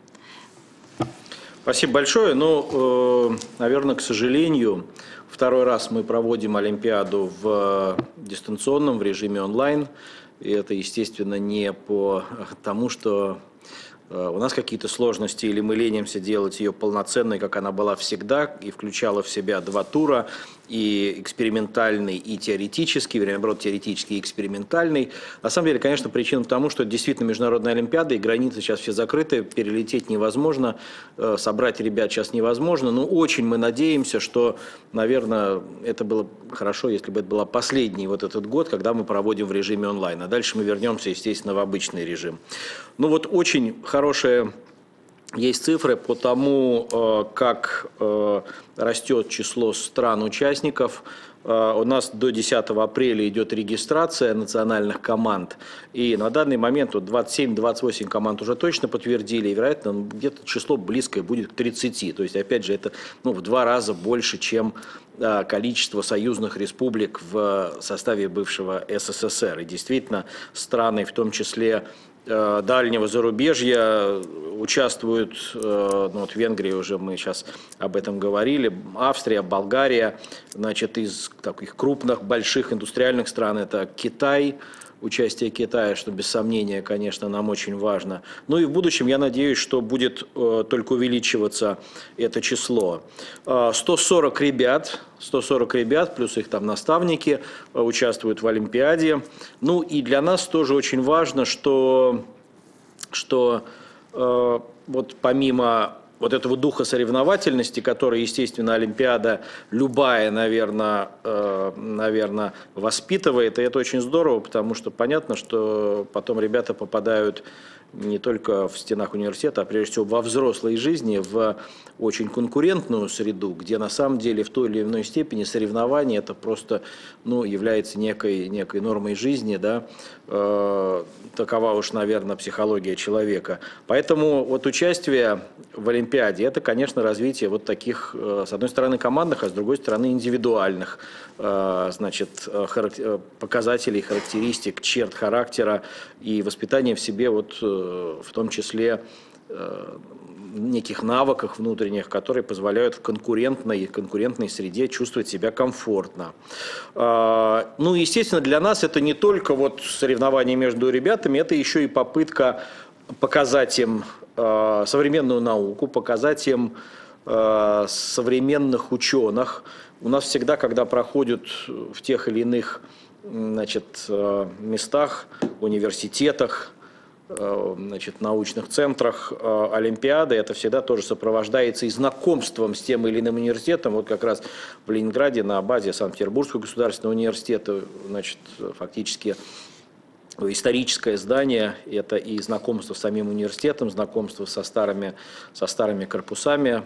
Спасибо большое. Ну, э, наверное, к сожалению, второй раз мы проводим Олимпиаду в дистанционном, в режиме онлайн. И это, естественно, не по тому, что у нас какие-то сложности или мы ленимся делать ее полноценной, как она была всегда, и включала в себя два тура, и экспериментальный, и теоретический, вернее, наоборот, теоретический и экспериментальный. На самом деле, конечно, причина в том, что это действительно международная олимпиада, и границы сейчас все закрыты, перелететь невозможно, собрать ребят сейчас невозможно. Но очень мы надеемся, что, наверное, это было хорошо, если бы это был последний вот этот год, когда мы проводим в режиме онлайн. А дальше мы вернемся, естественно, в обычный режим. Ну вот очень хорошая... Есть цифры по тому, как растет число стран-участников. У нас до десятого апреля идет регистрация национальных команд. И на данный момент вот двадцать семь — двадцать восемь команд уже точно подтвердили. И, вероятно, где-то число близкое будет к тридцати. То есть, опять же, это ну, в два раза больше, чем количество союзных республик в составе бывшего СССР. И действительно, страны, в том числе дальнего зарубежья, участвуют, ну вот Венгрия, уже мы сейчас об этом говорили, Австрия, Болгария, значит, из таких крупных, больших индустриальных стран это Китай, участие Китая, что без сомнения, конечно, нам очень важно. Ну и в будущем, я надеюсь, что будет э, только увеличиваться это число. Э, сто сорок ребят, сто сорок ребят, плюс их там наставники, э, участвуют в Олимпиаде. Ну и для нас тоже очень важно, что, что э, вот помимо вот этого духа соревновательности, который, естественно, Олимпиада любая, наверное, э, наверное, воспитывает. И это очень здорово, потому что понятно, что потом ребята попадают не только в стенах университета, а прежде всего во взрослой жизни, в очень конкурентную среду, где на самом деле в той или иной степени соревнование это просто ну, является некой, некой нормой жизни, да? э, такова уж, наверное, психология человека. Поэтому вот участие в Олимпиаде это, конечно, развитие вот таких, э, с одной стороны, командных, а с другой стороны, индивидуальных э, значит, характер, показателей, характеристик, черт характера и воспитание в себе вот в том числе неких навыках внутренних, которые позволяют в конкурентной, конкурентной среде чувствовать себя комфортно. Ну, естественно, для нас это не только вот соревнования между ребятами, это еще и попытка показать им современную науку, показать им современных ученых. У нас всегда, когда проходят в тех или иных, значит, местах, университетах, значит, научных центрах Олимпиады, это всегда тоже сопровождается и знакомством с тем или иным университетом. Вот как раз в Ленинграде на базе Санкт-Петербургского государственного университета, значит, фактически историческое здание, это и знакомство с самим университетом, знакомство со старыми, со старыми корпусами,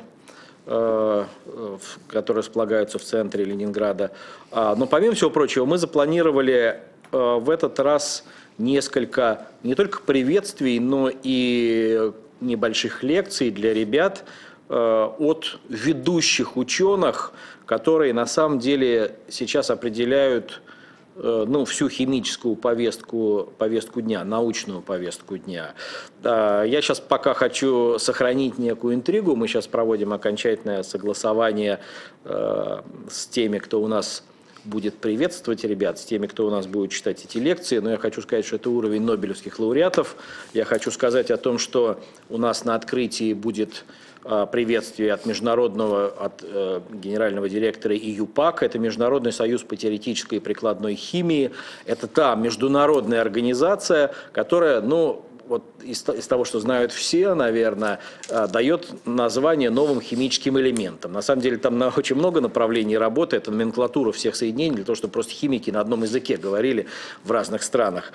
которые располагаются в центре Ленинграда. Но помимо всего прочего, мы запланировали в этот раз несколько не только приветствий, но и небольших лекций для ребят от ведущих ученых, которые на самом деле сейчас определяют, ну, всю химическую повестку, повестку дня, научную повестку дня. Я сейчас пока хочу сохранить некую интригу. Мы сейчас проводим окончательное согласование с теми, кто у нас будет приветствовать ребят, с теми, кто у нас будет читать эти лекции. Но я хочу сказать, что это уровень нобелевских лауреатов. Я хочу сказать о том, что у нас на открытии будет приветствие от международного, от э, генерального директора и ю пак. Это Международный союз по теоретической и прикладной химии. Это та международная организация, которая, ну, вот из, из того, что знают все, наверное, дает название новым химическим элементам. На самом деле там на очень много направлений работы, это номенклатура всех соединений, для того, чтобы просто химики на одном языке говорили в разных странах.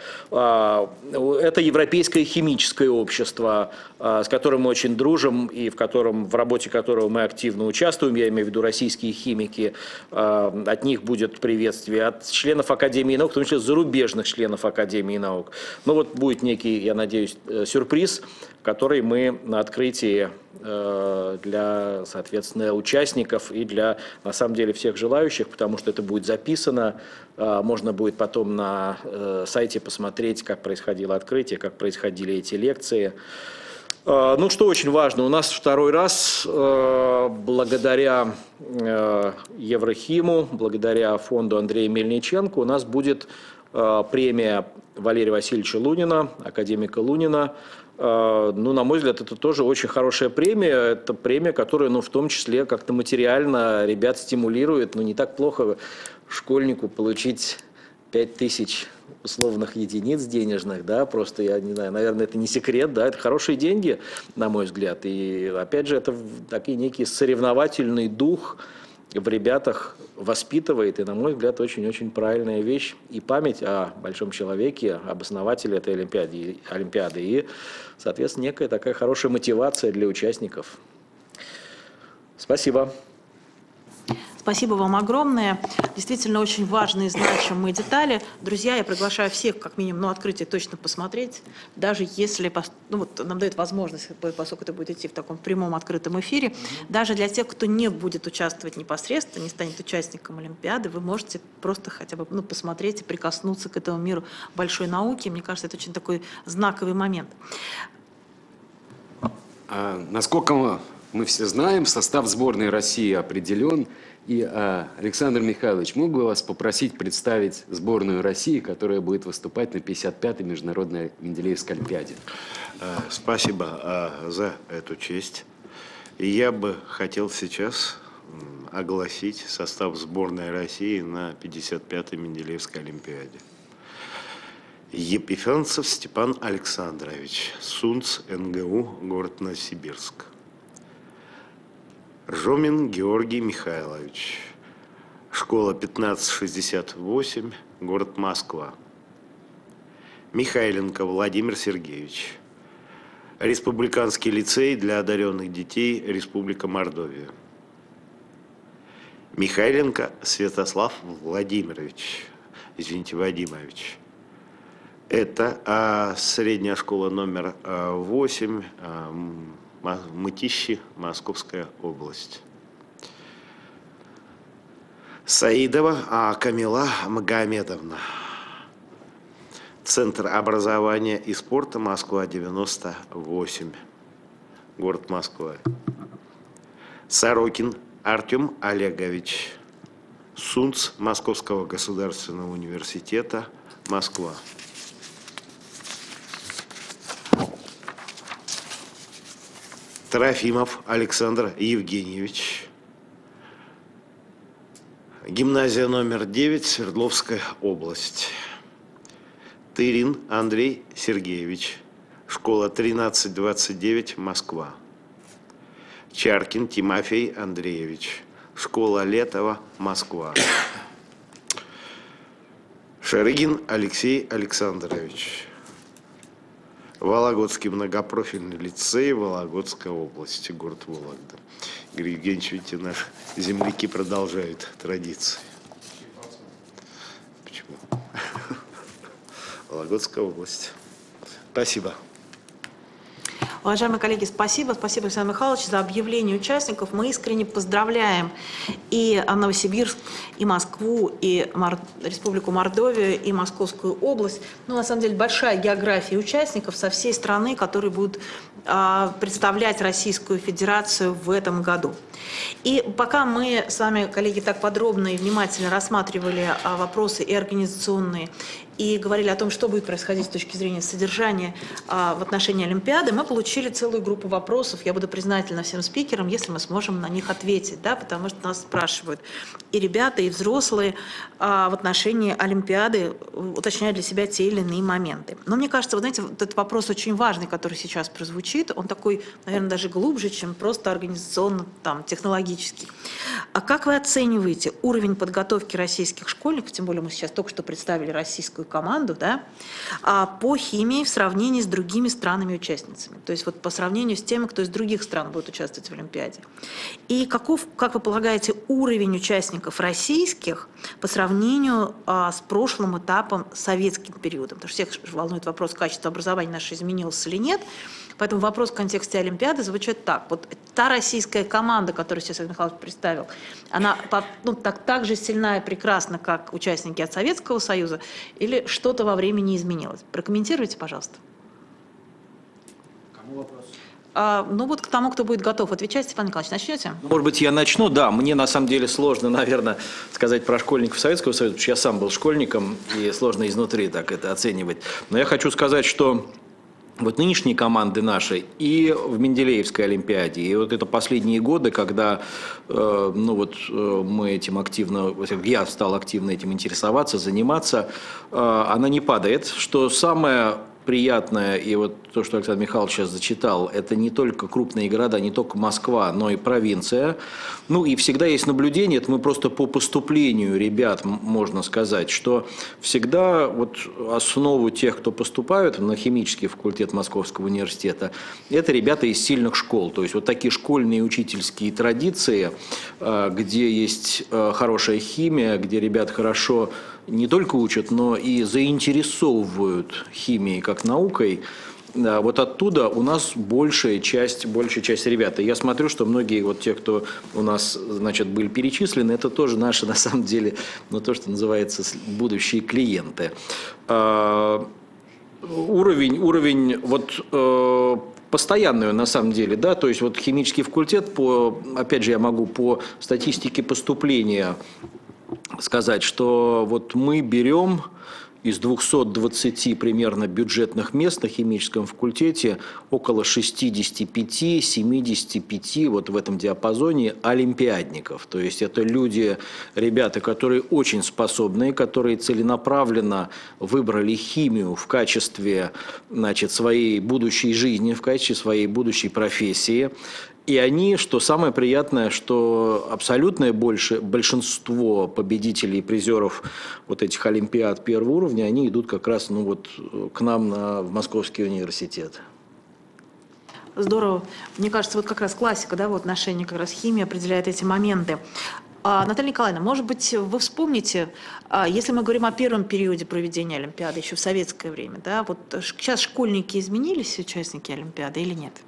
Это Европейское химическое общество, с которым мы очень дружим и в, котором, в работе которого мы активно участвуем, я имею в виду российские химики, от них будет приветствие, от членов Академии наук, в том числе зарубежных членов Академии наук. Ну вот будет некий, я надеюсь, сюрприз, который мы на открытии для, соответственно, участников и для, на самом деле, всех желающих, потому что это будет записано, можно будет потом на сайте посмотреть, как происходило открытие, как происходили эти лекции. Ну, что очень важно, у нас второй раз, благодаря Еврохиму, благодаря фонду Андрея Мельниченко, у нас будет премия Валерия Васильевича Лунина, академика Лунина. Ну, на мой взгляд, это тоже очень хорошая премия. Это премия, которая, ну, в том числе как-то материально ребят стимулирует. Ну, не так плохо школьнику получить пять тысяч условных единиц денежных, да, просто, я не знаю, наверное, это не секрет, да, это хорошие деньги, на мой взгляд. И, опять же, это такой некий соревновательный дух в ребятах воспитывает, и, на мой взгляд, очень-очень правильная вещь. И память о большом человеке, об основателе этой Олимпиады, Олимпиады, и, соответственно, некая такая хорошая мотивация для участников. Спасибо. Спасибо вам огромное. Действительно, очень важные, значимые детали. Друзья, я приглашаю всех, как минимум, ну, открытие точно посмотреть, даже если, ну, вот, нам дает возможность, поскольку это будет идти в таком прямом открытом эфире, mm-hmm. даже для тех, кто не будет участвовать непосредственно, не станет участником Олимпиады, вы можете просто хотя бы, ну, посмотреть и прикоснуться к этому миру большой науки. Мне кажется, это очень такой знаковый момент. А, насколько мы все знаем, состав сборной России определен. И, а, Александр Михайлович, мог бы вас попросить представить сборную России, которая будет выступать на пятьдесят пятой международной Менделеевской Олимпиаде? Спасибо за эту честь. И я бы хотел сейчас огласить состав сборной России на пятьдесят пятой Менделеевской Олимпиаде. Епифанцев Степан Александрович, СУНЦ эн гэ у, город Новосибирск. Жомин Георгий Михайлович, школа пятнадцать шестьдесят восемь, город Москва. Михайленко Владимир Сергеевич, Республиканский лицей для одаренных детей, Республика Мордовия. Михайленко Святослав Владимирович, извините, Вадимович. Это а, средняя школа номер а, восемь, а, Мытищи, Московская область. Саидова а, Камила Магомедовна, Центр образования и спорта, Москва, девяносто восемь. город Москва. Сорокин Артем Олегович, СУНЦ Московского государственного университета, Москва. Трофимов Александр Евгеньевич, гимназия номер девять, Свердловская область. Тырин Андрей Сергеевич, школа тринадцать двадцать девять, Москва. Чаркин Тимофей Андреевич, школа Летова, Москва. Шарыгин Алексей Александрович, Вологодский многопрофильный лицей, Вологодская область, город Вологда. Игорь Евгеньевич, видите, наши земляки продолжают традиции. Почему? Вологодская область. Спасибо. Уважаемые коллеги, спасибо. Спасибо, Александр Михайлович, за объявление участников. Мы искренне поздравляем и Новосибирск, и Москву, и Мор... Республику Мордовию, и Московскую область. Ну, на самом деле, большая география участников со всей страны, которые будут а, представлять Российскую Федерацию в этом году. И пока мы с вами, коллеги, так подробно и внимательно рассматривали а, вопросы и организационные, и говорили о том, что будет происходить с точки зрения содержания а, в отношении Олимпиады, мы получили целую группу вопросов. Я буду признательна всем спикерам, если мы сможем на них ответить, да, потому что нас спрашивают и ребята, и взрослые а, в отношении Олимпиады, уточняют для себя те или иные моменты. Но мне кажется, вы знаете, вот этот вопрос очень важный, который сейчас прозвучит, он такой, наверное, даже глубже, чем просто организационно, там, технологический. А как вы оцениваете уровень подготовки российских школьников, тем более мы сейчас только что представили российскую команду, да, по химии в сравнении с другими странами-участницами? То есть вот по сравнению с теми, кто из других стран будет участвовать в Олимпиаде. И каков, как вы полагаете, уровень участников российских по сравнению а, с прошлым этапом, советским периодом? Потому что всех волнует вопрос, качества образования наше изменилось или нет. Поэтому вопрос в контексте Олимпиады звучит так. Вот та российская команда, которую сейчас Александр Михайлович представил, она ну, так, так же сильна и прекрасна, как участники от Советского Союза, или что-то во времени изменилось? Прокомментируйте, пожалуйста. Кому вопрос? А, ну вот к тому, кто будет готов отвечать. Степан Николаевич, начнете? Может быть, я начну. Да, мне на самом деле сложно, наверное, сказать про школьников Советского Союза, потому что я сам был школьником, и сложно изнутри так это оценивать. Но я хочу сказать, что вот нынешние команды наши и в Менделеевской Олимпиаде, и вот это последние годы, когда э, ну вот, э, мы этим активно, я стал активно этим интересоваться, заниматься, э, она не падает. Что самое приятное, и вот то, что Александр Михайлович сейчас зачитал, это не только крупные города, не только Москва, но и провинция. Ну и всегда есть наблюдение, это мы просто по поступлению ребят, можно сказать, что всегда вот основу тех, кто поступают на химический факультет Московского университета, это ребята из сильных школ. То есть вот такие школьные учительские традиции, где есть хорошая химия, где ребят хорошо не только учат, но и заинтересовывают химией как наукой. Да, вот оттуда у нас большая часть, большая часть ребят. И я смотрю, что многие вот те, кто у нас, значит, были перечислены, это тоже наши, на самом деле, ну, то, что называется, будущие клиенты. А, уровень, уровень вот э, постоянную, на самом деле, да, то есть вот химический факультет, по, опять же, я могу по статистике поступления сказать, что вот мы берем из двухсот двадцати примерно бюджетных мест на химическом факультете около шестидесяти пяти — семидесяти пяти вот в этом диапазоне олимпиадников. То есть это люди, ребята, которые очень способные, которые целенаправленно выбрали химию в качестве, значит, своей будущей жизни, в качестве своей будущей профессии. И они, что самое приятное, что абсолютное больше, большинство победителей и призеров вот этих олимпиад первого уровня, они идут как раз ну, вот, к нам на, в Московский университет. Здорово. Мне кажется, вот как раз классика, да, в отношении как раз химии определяет эти моменты. А, Наталья Николаевна, может быть, вы вспомните, а, если мы говорим о первом периоде проведения Олимпиады, еще в советское время, да, вот сейчас школьники изменились, участники Олимпиады, или нет?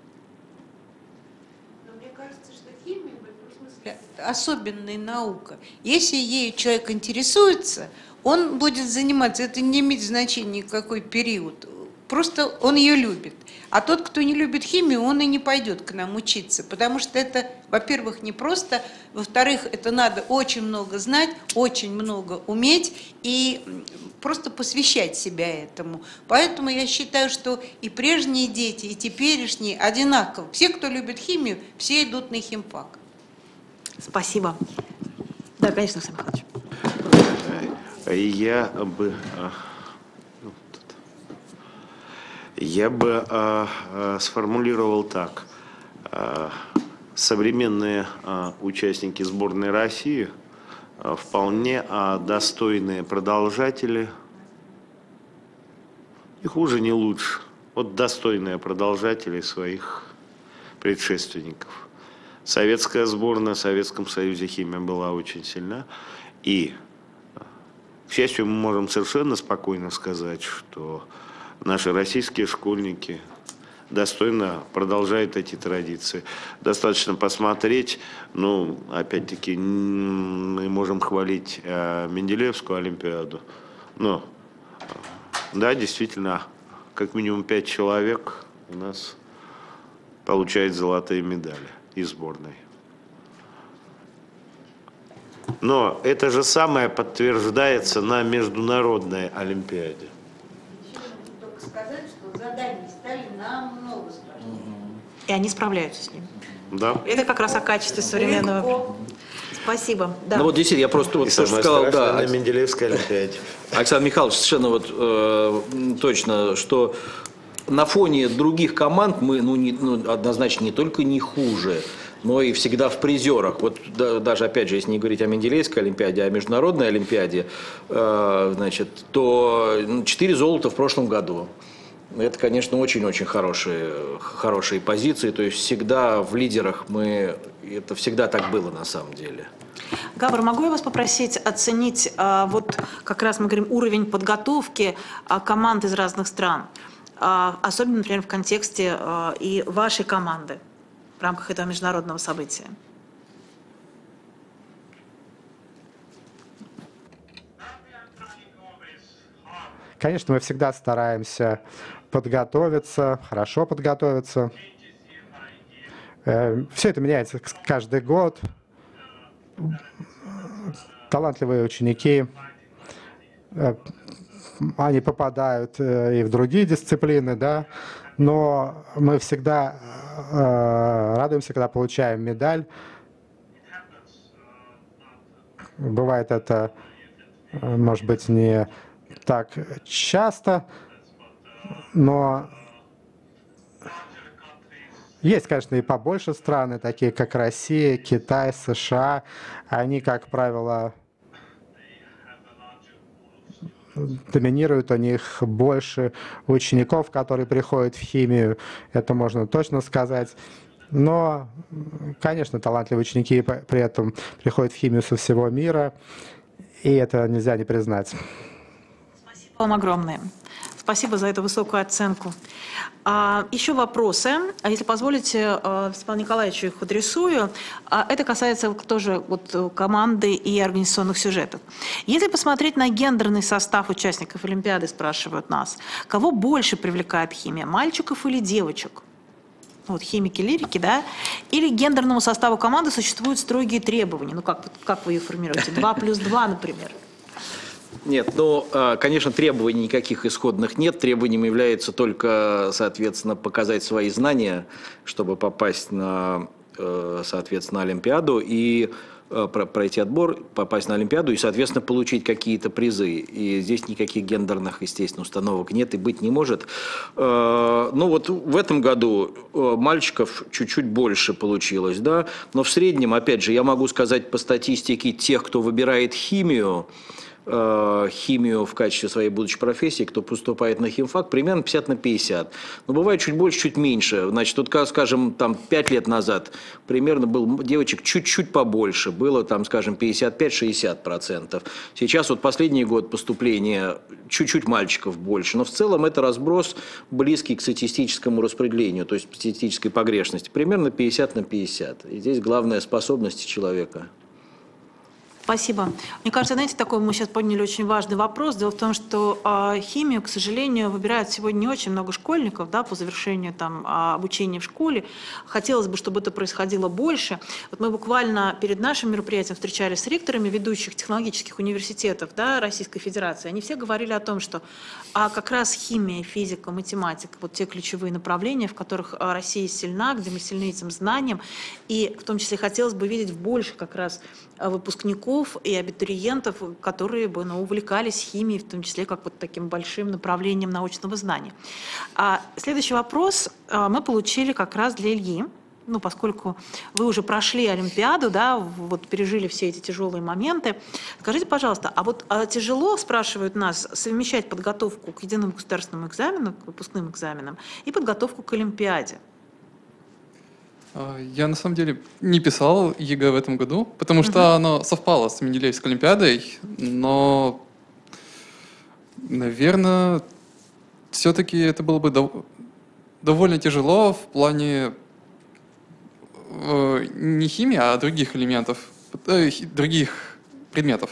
Особенная наука. Если ею человек интересуется, он будет заниматься. Это не имеет значения, какой период. просто он ее любит. А тот, кто не любит химию, он и не пойдет к нам учиться, потому что это, во-первых, не просто, во-вторых, это надо очень много знать, очень много уметь и просто посвящать себя этому. Поэтому я считаю, что и прежние дети, и теперешние одинаково. Все, кто любит химию, все идут на химфак. Спасибо. Да, конечно, Александр Михайлович. Я бы, я бы а, а, сформулировал так. А, современные а, участники сборной России а, вполне а, достойные продолжатели, и хуже, не лучше, вот достойные продолжатели своих предшественников. Советская сборная в Советском Союзе химия была очень сильна, и к счастью, мы можем совершенно спокойно сказать, что наши российские школьники достойно продолжают эти традиции. Достаточно посмотреть, ну, опять-таки, мы можем хвалить Менделеевскую олимпиаду, но, да, действительно, как минимум пять человек у нас получают золотые медали из сборной. Но это же самое подтверждается на международной олимпиаде. Только сказать, что задания стали намного сложнее. И они справляются с ним. Да. Это как раз о качестве современного. Легко. Спасибо. Да. Ну вот действительно, я просто вот И тоже самое сказал, страшное да, на Менделеевской олимпиаде. Александр Михайлович, совершенно вот э, точно, что на фоне других команд мы, ну, не, ну, однозначно не только не хуже, но и всегда в призерах. Вот да, даже, опять же, если не говорить о Менделеевской олимпиаде, а о международной олимпиаде, э, значит, то четыре золота в прошлом году. Это, конечно, очень-очень хорошие, хорошие позиции. То есть всегда в лидерах мы... Это всегда так было на самом деле. Габр, могу я вас попросить оценить, а, вот как раз мы говорим, уровень подготовки а, команд из разных стран, а, особенно, например, в контексте а, и вашей команды в рамках этого международного события? Конечно, мы всегда стараемся подготовиться, хорошо подготовиться. Все это меняется каждый год. Талантливые ученики, они попадают и в другие дисциплины, да, но мы всегда радуемся, когда получаем медаль. Бывает это, может быть, не так часто, но есть, конечно, и побольше страны, такие как Россия, Китай, США. Они, как правило, доминируют, у них больше учеников, которые приходят в химию, это можно точно сказать. Но, конечно, талантливые ученики при этом приходят в химию со всего мира, и это нельзя не признать. Спасибо вам огромное. Спасибо за эту высокую оценку. А, еще вопросы. А если позволите, Степану Николаевичу их адресую. А, это касается тоже вот, команды и организационных сюжетов. Если посмотреть на гендерный состав участников Олимпиады, спрашивают нас, кого больше привлекает химия, мальчиков или девочек? Вот химики-лирики, да? Или к гендерному составу команды существуют строгие требования? Ну, как, как вы их формируете? Два плюс два, например. Нет, ну, конечно, требований никаких исходных нет. Требованием является только, соответственно, показать свои знания, чтобы попасть на, соответственно, Олимпиаду и пройти отбор, попасть на Олимпиаду и, соответственно, получить какие-то призы. И здесь никаких гендерных, естественно, установок нет и быть не может. Ну вот в этом году мальчиков чуть-чуть больше получилось, да, но в среднем, опять же, я могу сказать по статистике тех, кто выбирает химию, химию в качестве своей будущей профессии, кто поступает на химфак, примерно пятьдесят на пятьдесят. Но бывает чуть больше, чуть меньше. Значит, вот, скажем, там пять лет назад примерно было девочек чуть-чуть побольше. Было, там, скажем, пятьдесят пять - шестьдесят процентов. Сейчас вот последний год поступления чуть-чуть мальчиков больше. Но в целом это разброс близкий к статистическому распределению, то есть статистической погрешности. Примерно пятьдесят на пятьдесят. И здесь главная способность человека. Спасибо. Мне кажется, знаете, такой мы сейчас подняли очень важный вопрос. Дело в том, что э, химию, к сожалению, выбирают сегодня не очень много школьников, да, по завершению там, обучения в школе. Хотелось бы, чтобы это происходило больше. Вот мы буквально перед нашим мероприятием встречались с ректорами ведущих технологических университетов, да, Российской Федерации. Они все говорили о том, что а как раз химия, физика, математика, вот те ключевые направления, в которых Россия сильна, где мы сильны этим знанием. И в том числе хотелось бы видеть больше как раз выпускников и абитуриентов, которые бы ну, увлекались химией, в том числе как вот таким большим направлением научного знания. А следующий вопрос мы получили как раз для Ильи. Ну, поскольку вы уже прошли Олимпиаду, да, вот пережили все эти тяжелые моменты. Скажите, пожалуйста, а вот а тяжело, спрашивают нас, совмещать подготовку к единому государственному экзамену, к выпускным экзаменам, и подготовку к Олимпиаде? Я на самом деле не писал ЕГЭ в этом году, потому что uh-huh. оно совпало с Менделеевской Олимпиадой, но, наверное, все-таки это было бы дов- довольно тяжело в плане э, не химии, а других элементов, э, других предметов.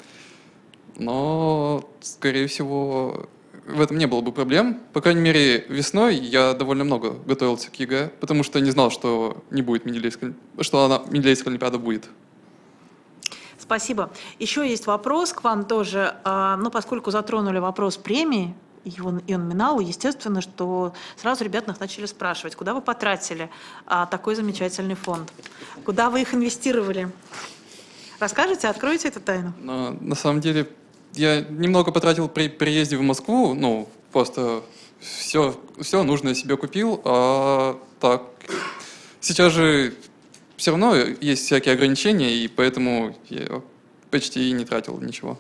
Но, скорее всего, в этом не было бы проблем. По крайней мере, весной я довольно много готовился к ЕГЭ, потому что не знал, что не будет Менделеевская, что она, Менделеевская Олимпиада будет. Спасибо. Еще есть вопрос к вам тоже. Ну, поскольку затронули вопрос премии, Ион, Ион Минау, естественно, что сразу ребят нас начали спрашивать, куда вы потратили такой замечательный фонд? Куда вы их инвестировали? Расскажете, откроете эту тайну? Но, на самом деле, я немного потратил при приезде в Москву, ну, просто все, все нужное себе купил, а так, сейчас же все равно есть всякие ограничения, и поэтому я почти и не тратил ничего.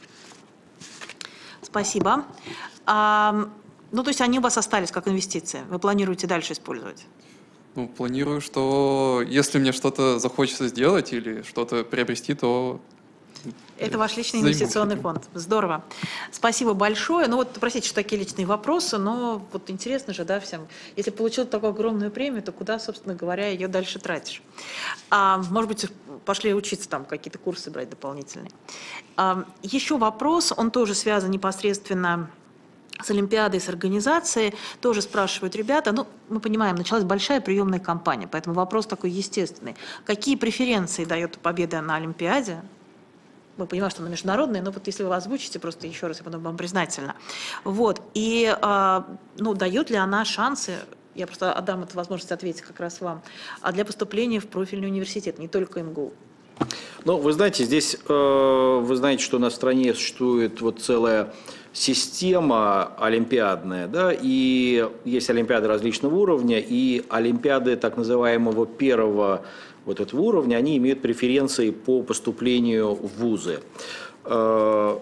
Спасибо. А, ну, то есть они у вас остались как инвестиции, вы планируете дальше использовать? Ну, планирую, что если мне что-то захочется сделать или что-то приобрести, то... Это ваш личный инвестиционный фонд. Здорово. Спасибо большое. Ну вот, простите, что такие личные вопросы, но вот интересно же, да, всем. Если получил такую огромную премию, то куда, собственно говоря, ее дальше тратишь? А, может быть, пошли учиться там, какие-то курсы брать дополнительные. А, еще вопрос, он тоже связан непосредственно с Олимпиадой, с организацией. Тоже спрашивают ребята, ну, мы понимаем, началась большая приемная кампания, поэтому вопрос такой естественный. Какие преференции дает победа на Олимпиаде? Мы понимаем, что она международная, но вот если вы озвучите, просто еще раз я буду вам признательна. Вот. И ну, дает ли она шансы, я просто отдам эту возможность ответить как раз вам, а для поступления в профильный университет, не только эм гэ у? Ну, вы знаете, здесь, вы знаете, что у нас в стране существует вот целая система олимпиадная, да, и есть олимпиады различного уровня, и олимпиады так называемого первого вот этого уровня, они имеют преференции по поступлению в вузы. Там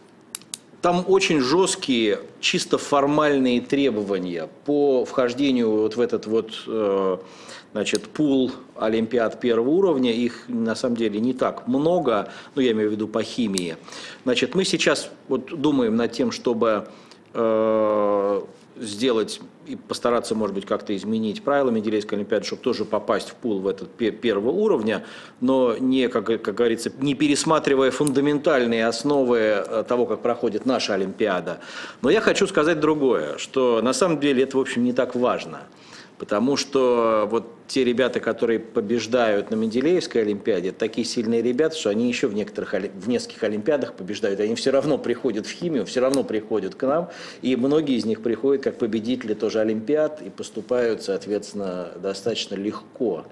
очень жесткие, чисто формальные требования по вхождению вот в этот вот, значит, пул олимпиад первого уровня. Их на самом деле не так много, ну я имею в виду по химии. Значит, мы сейчас вот думаем над тем, чтобы э, сделать и постараться, может быть, как-то изменить правила Менделеевской Олимпиады, чтобы тоже попасть в пул в этот первого уровня, но не, как, как говорится, не пересматривая фундаментальные основы того, как проходит наша Олимпиада. Но я хочу сказать другое, что на самом деле это, в общем, не так важно. Потому что вот те ребята, которые побеждают на Менделеевской Олимпиаде, это такие сильные ребята, что они еще в, некоторых, в нескольких Олимпиадах побеждают. Они все равно приходят в химию, все равно приходят к нам. И многие из них приходят как победители тоже Олимпиад и поступают, соответственно, достаточно легко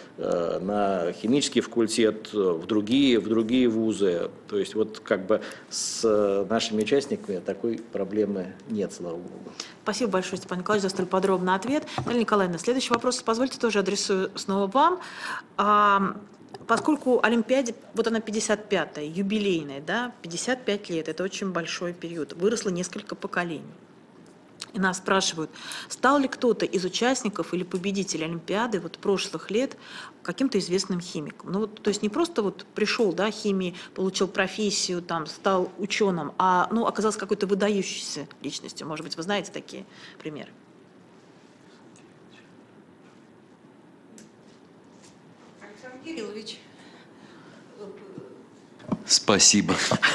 на химический факультет, в другие, в другие вузы. То есть вот как бы с нашими участниками такой проблемы нет, слава богу. Спасибо большое, Степан Николаевич, за столь подробный ответ. Наталья Николаевна, следующий вопрос, позвольте, тоже адресую снова вам. А, поскольку Олимпиаде, вот она пятьдесят пятая, юбилейная, да, пятьдесят пять лет, это очень большой период, выросло несколько поколений. И нас спрашивают, стал ли кто-то из участников или победителей Олимпиады вот прошлых лет каким-то известным химиком. Ну, вот, то есть не просто вот пришел, да, химии, получил профессию, там, стал ученым, а ну, оказался какой-то выдающейся личностью. Может быть, вы знаете такие примеры? Александр Кириллович. Спасибо.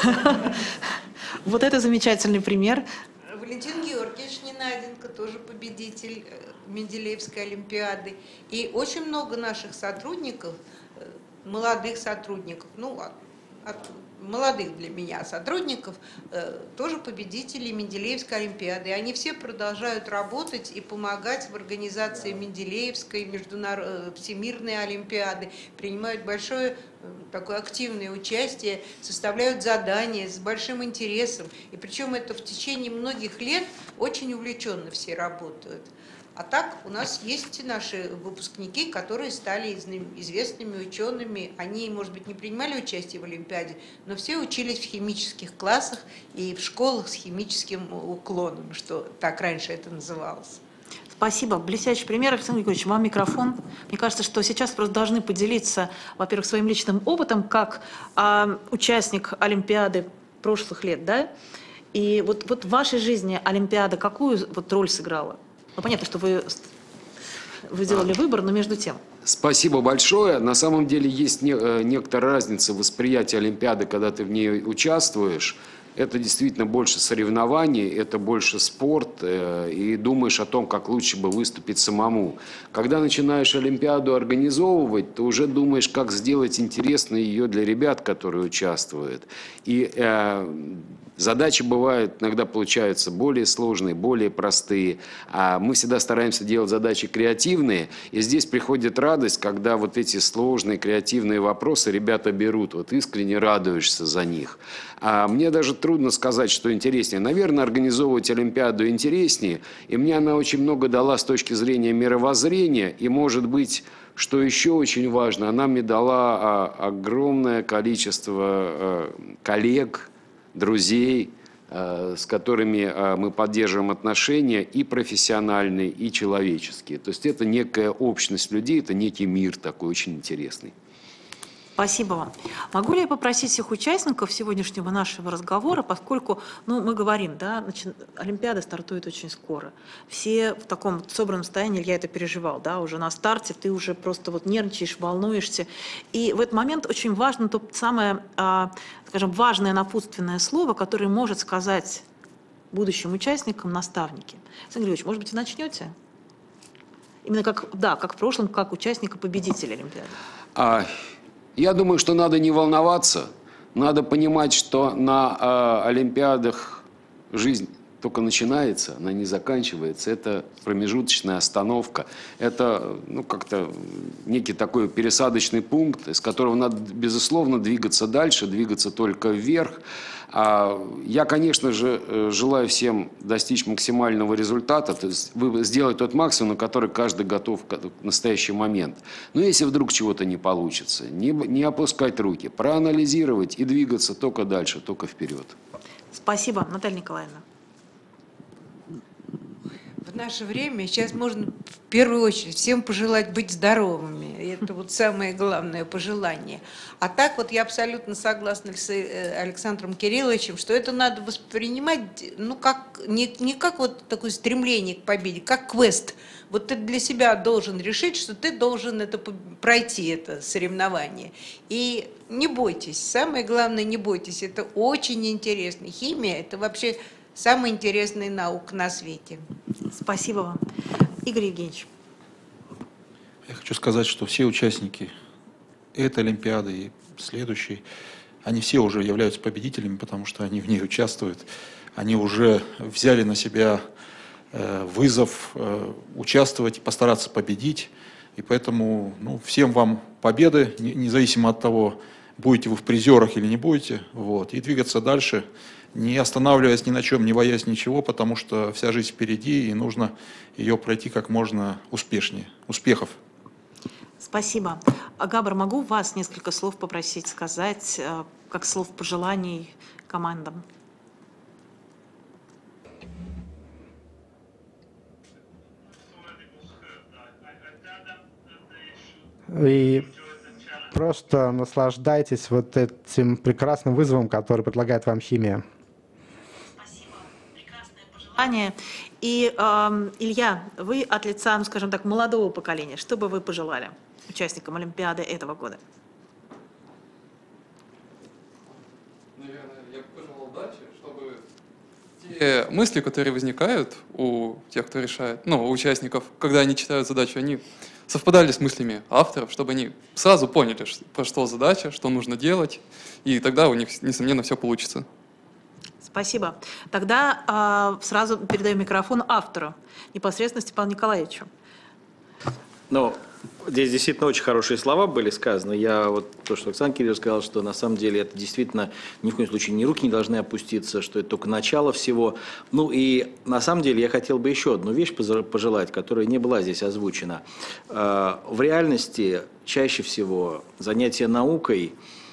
Вот это замечательный пример. Валентин Георгиевич Ненаденко, тоже победитель Менделеевской олимпиады. И очень много наших сотрудников, молодых сотрудников, ну, от, от молодых для меня сотрудников, тоже победители Менделеевской олимпиады. И они все продолжают работать и помогать в организации Менделеевской, международной, Всемирной олимпиады, принимают большое такое активное участие, составляют задания с большим интересом. И причем это в течение многих лет очень увлеченно все работают. А так у нас есть наши выпускники, которые стали известными учеными. Они, может быть, не принимали участие в Олимпиаде, но все учились в химических классах и в школах с химическим уклоном, что так раньше это называлось. Спасибо. Блестящий пример. Александр Григорьевич, вам микрофон. Мне кажется, что сейчас просто должны поделиться, во-первых, своим личным опытом, как э, участник Олимпиады прошлых лет, да? И вот, вот в вашей жизни Олимпиада какую вот роль сыграла? Ну, понятно, что вы, вы сделали выбор, но между тем. Спасибо большое. На самом деле есть не, некоторая разница в восприятии Олимпиады, когда ты в ней участвуешь. Это действительно больше соревнований, это больше спорт, э, и думаешь о том, как лучше бы выступить самому. Когда начинаешь Олимпиаду организовывать, ты уже думаешь, как сделать интересной ее для ребят, которые участвуют. И э, задачи бывают, иногда получаются более сложные, более простые. А мы всегда стараемся делать задачи креативные. И здесь приходит радость, когда вот эти сложные креативные вопросы ребята берут. Вот искренне радуешься за них. А мне даже трудно сказать, что интереснее. Наверное, организовывать Олимпиаду интереснее. И мне она очень много дала с точки зрения мировоззрения. И, может быть, что еще очень важно, она мне дала а, огромное количество а, коллег, друзей, с которыми мы поддерживаем отношения и профессиональные, и человеческие. То есть это некая общность людей, это некий мир такой очень интересный. Спасибо вам. Могу ли я попросить всех участников сегодняшнего нашего разговора, поскольку, ну, мы говорим, да, значит, Олимпиада стартует очень скоро. Все в таком собранном состоянии, Илья это переживал, да, уже на старте, ты уже просто вот нервничаешь, волнуешься. И в этот момент очень важно то самое, скажем, важное напутственное слово, которое может сказать будущим участникам наставники. Александр Григорьевич, может быть, вы начнете? Именно как, да, как в прошлом, как участника победителя Олимпиады. А... Я думаю, что надо не волноваться, надо понимать, что на э, Олимпиадах жизнь только начинается, она не заканчивается, это промежуточная остановка, это ну, как-то некий такой пересадочный пункт, из которого надо, безусловно, двигаться дальше, двигаться только вверх. А я, конечно же, желаю всем достичь максимального результата, то есть сделать тот максимум, на который каждый готов в настоящий момент. Но если вдруг чего-то не получится, не, не опускать руки, проанализировать и двигаться только дальше, только вперед. Спасибо, Наталья Николаевна. В наше время сейчас можно в первую очередь всем пожелать быть здоровыми. Это вот самое главное пожелание. А так вот я абсолютно согласна с Александром Кирилловичем, что это надо воспринимать ну, как, не, не как вот такое стремление к победе, как квест. Вот ты для себя должен решить, что ты должен это пройти, это соревнование. И не бойтесь, самое главное, не бойтесь. Это очень интересно. Химия – это вообще самая интересная наука на свете. Спасибо вам. Игорь Евгеньевич. Я хочу сказать, что все участники этой Олимпиады и следующей, они все уже являются победителями, потому что они в ней участвуют. Они уже взяли на себя вызов участвовать и постараться победить. И поэтому ну, всем вам победы, независимо от того, будете вы в призерах или не будете. Вот, и двигаться дальше, не останавливаясь ни на чем, не боясь ничего, потому что вся жизнь впереди, и нужно ее пройти как можно успешнее. Успехов! Спасибо. Габар, могу вас несколько слов попросить сказать, как слов пожеланий командам? И просто наслаждайтесь вот этим прекрасным вызовом, который предлагает вам химия. Аня и э, Илья, вы от лица, скажем так, молодого поколения, что бы вы пожелали участникам Олимпиады этого года? наверное, я бы пожелал удачи, чтобы те мысли, которые возникают у тех, кто решает, ну, у участников, когда они читают задачу, они совпадали с мыслями авторов, чтобы они сразу поняли, что, про что задача, что нужно делать, и тогда у них, несомненно, все получится. Спасибо. Тогда э, сразу передаю микрофон автору, непосредственно Степану Николаевичу. Ну, здесь действительно очень хорошие слова были сказаны. Я вот то, что Александр Кириллович сказал, что на самом деле это действительно ни в коем случае ни руки не должны опуститься, что это только начало всего. Ну и на самом деле я хотел бы еще одну вещь пожелать, которая не была здесь озвучена. В реальности чаще всего занятие наукой,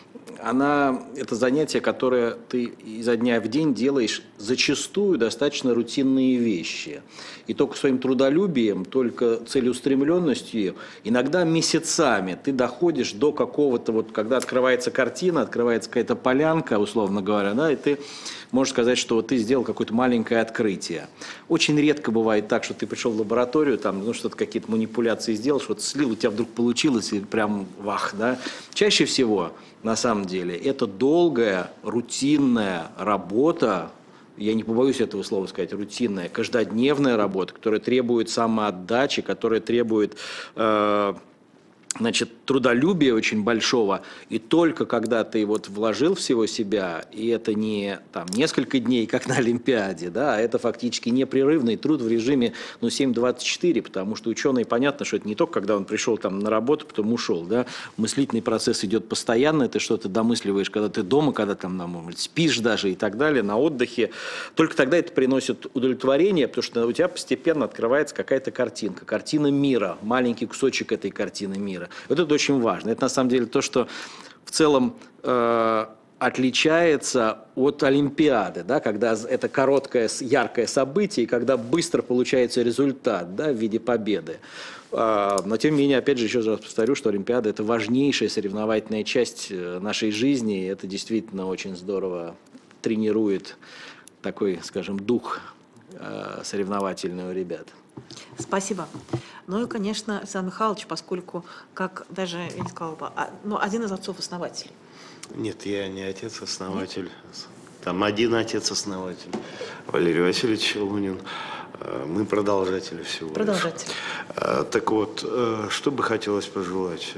она, это занятие, которое ты изо дня в день делаешь зачастую достаточно рутинные вещи. И только своим трудолюбием, только целеустремленностью, иногда месяцами ты доходишь до какого-то, вот когда открывается картина, открывается какая-то полянка, условно говоря, да, и ты можешь сказать, что вот ты сделал какое-то маленькое открытие. Очень редко бывает так, что ты пришел в лабораторию, там, ну, что-то, какие-то манипуляции сделал, что-то слил, у тебя вдруг получилось, и прям вах, да. Чаще всего, на самом деле, это долгая, рутинная работа, я не побоюсь этого слова сказать, рутинная, каждодневная работа, которая требует самоотдачи, которая требует э, значит, трудолюбия очень большого. И только когда ты вот вложил всего себя, и это не там, несколько дней, как на Олимпиаде, да, а это фактически непрерывный труд в режиме ну, семь двадцать четыре, потому что ученый, понятно, что это не только когда он пришел там, на работу, потом ушел. Да, мыслительный процесс идет постоянно, ты что-то домысливаешь, когда ты дома, когда там, может быть, спишь даже и так далее, на отдыхе. Только тогда это приносит удовлетворение, потому что у тебя постепенно открывается какая-то картинка, картина мира, маленький кусочек этой картины мира. Вот это очень важно. Это на самом деле то, что в целом э, отличается от Олимпиады, да, когда это короткое, яркое событие, и когда быстро получается результат, да, в виде победы. Э, но тем не менее, опять же, еще раз повторю, что Олимпиада – это важнейшая соревновательная часть нашей жизни, и это действительно очень здорово тренирует такой, скажем, дух э, соревновательный у ребят. Спасибо. Ну и, конечно, Александр Михайлович, поскольку, как даже, я не сказала бы, а, ну, один из отцов-основателей. Нет, я не отец-основатель. Там один отец-основатель, Валерий Васильевич Лунин. Мы продолжатели всего. Продолжатели. Так вот, что бы хотелось пожелать?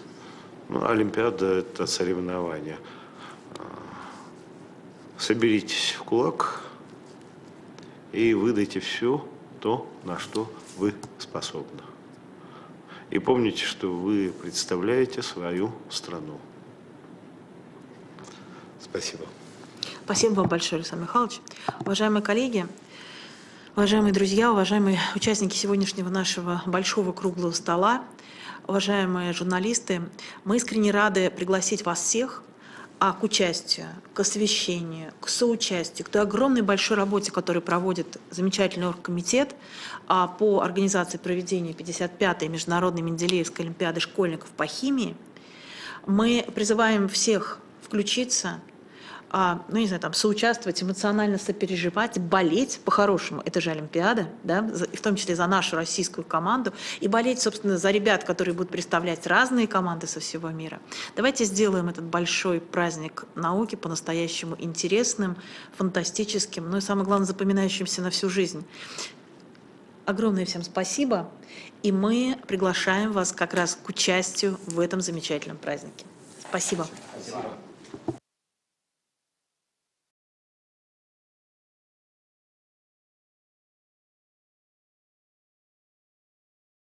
Ну, Олимпиада – это соревнование. Соберитесь в кулак и выдайте все то, на что вы способны. И помните, что вы представляете свою страну. Спасибо. Спасибо вам большое, Александр Михайлович. Уважаемые коллеги, уважаемые друзья, уважаемые участники сегодняшнего нашего большого круглого стола, уважаемые журналисты, мы искренне рады пригласить вас всех а к участию, к освещению, к соучастию, к той огромной большой работе, которую проводит замечательный оргкомитет по организации проведения пятьдесят пятой Международной Менделеевской Олимпиады школьников по химии. Мы призываем всех включиться, ну, не знаю, там, соучаствовать, эмоционально сопереживать, болеть по-хорошему. Это же Олимпиада, да, и в том числе за нашу российскую команду. И болеть, собственно, за ребят, которые будут представлять разные команды со всего мира. Давайте сделаем этот большой праздник науки по-настоящему интересным, фантастическим, ну и, самое главное, запоминающимся на всю жизнь. Огромное всем спасибо. И мы приглашаем вас как раз к участию в этом замечательном празднике. Спасибо. Спасибо.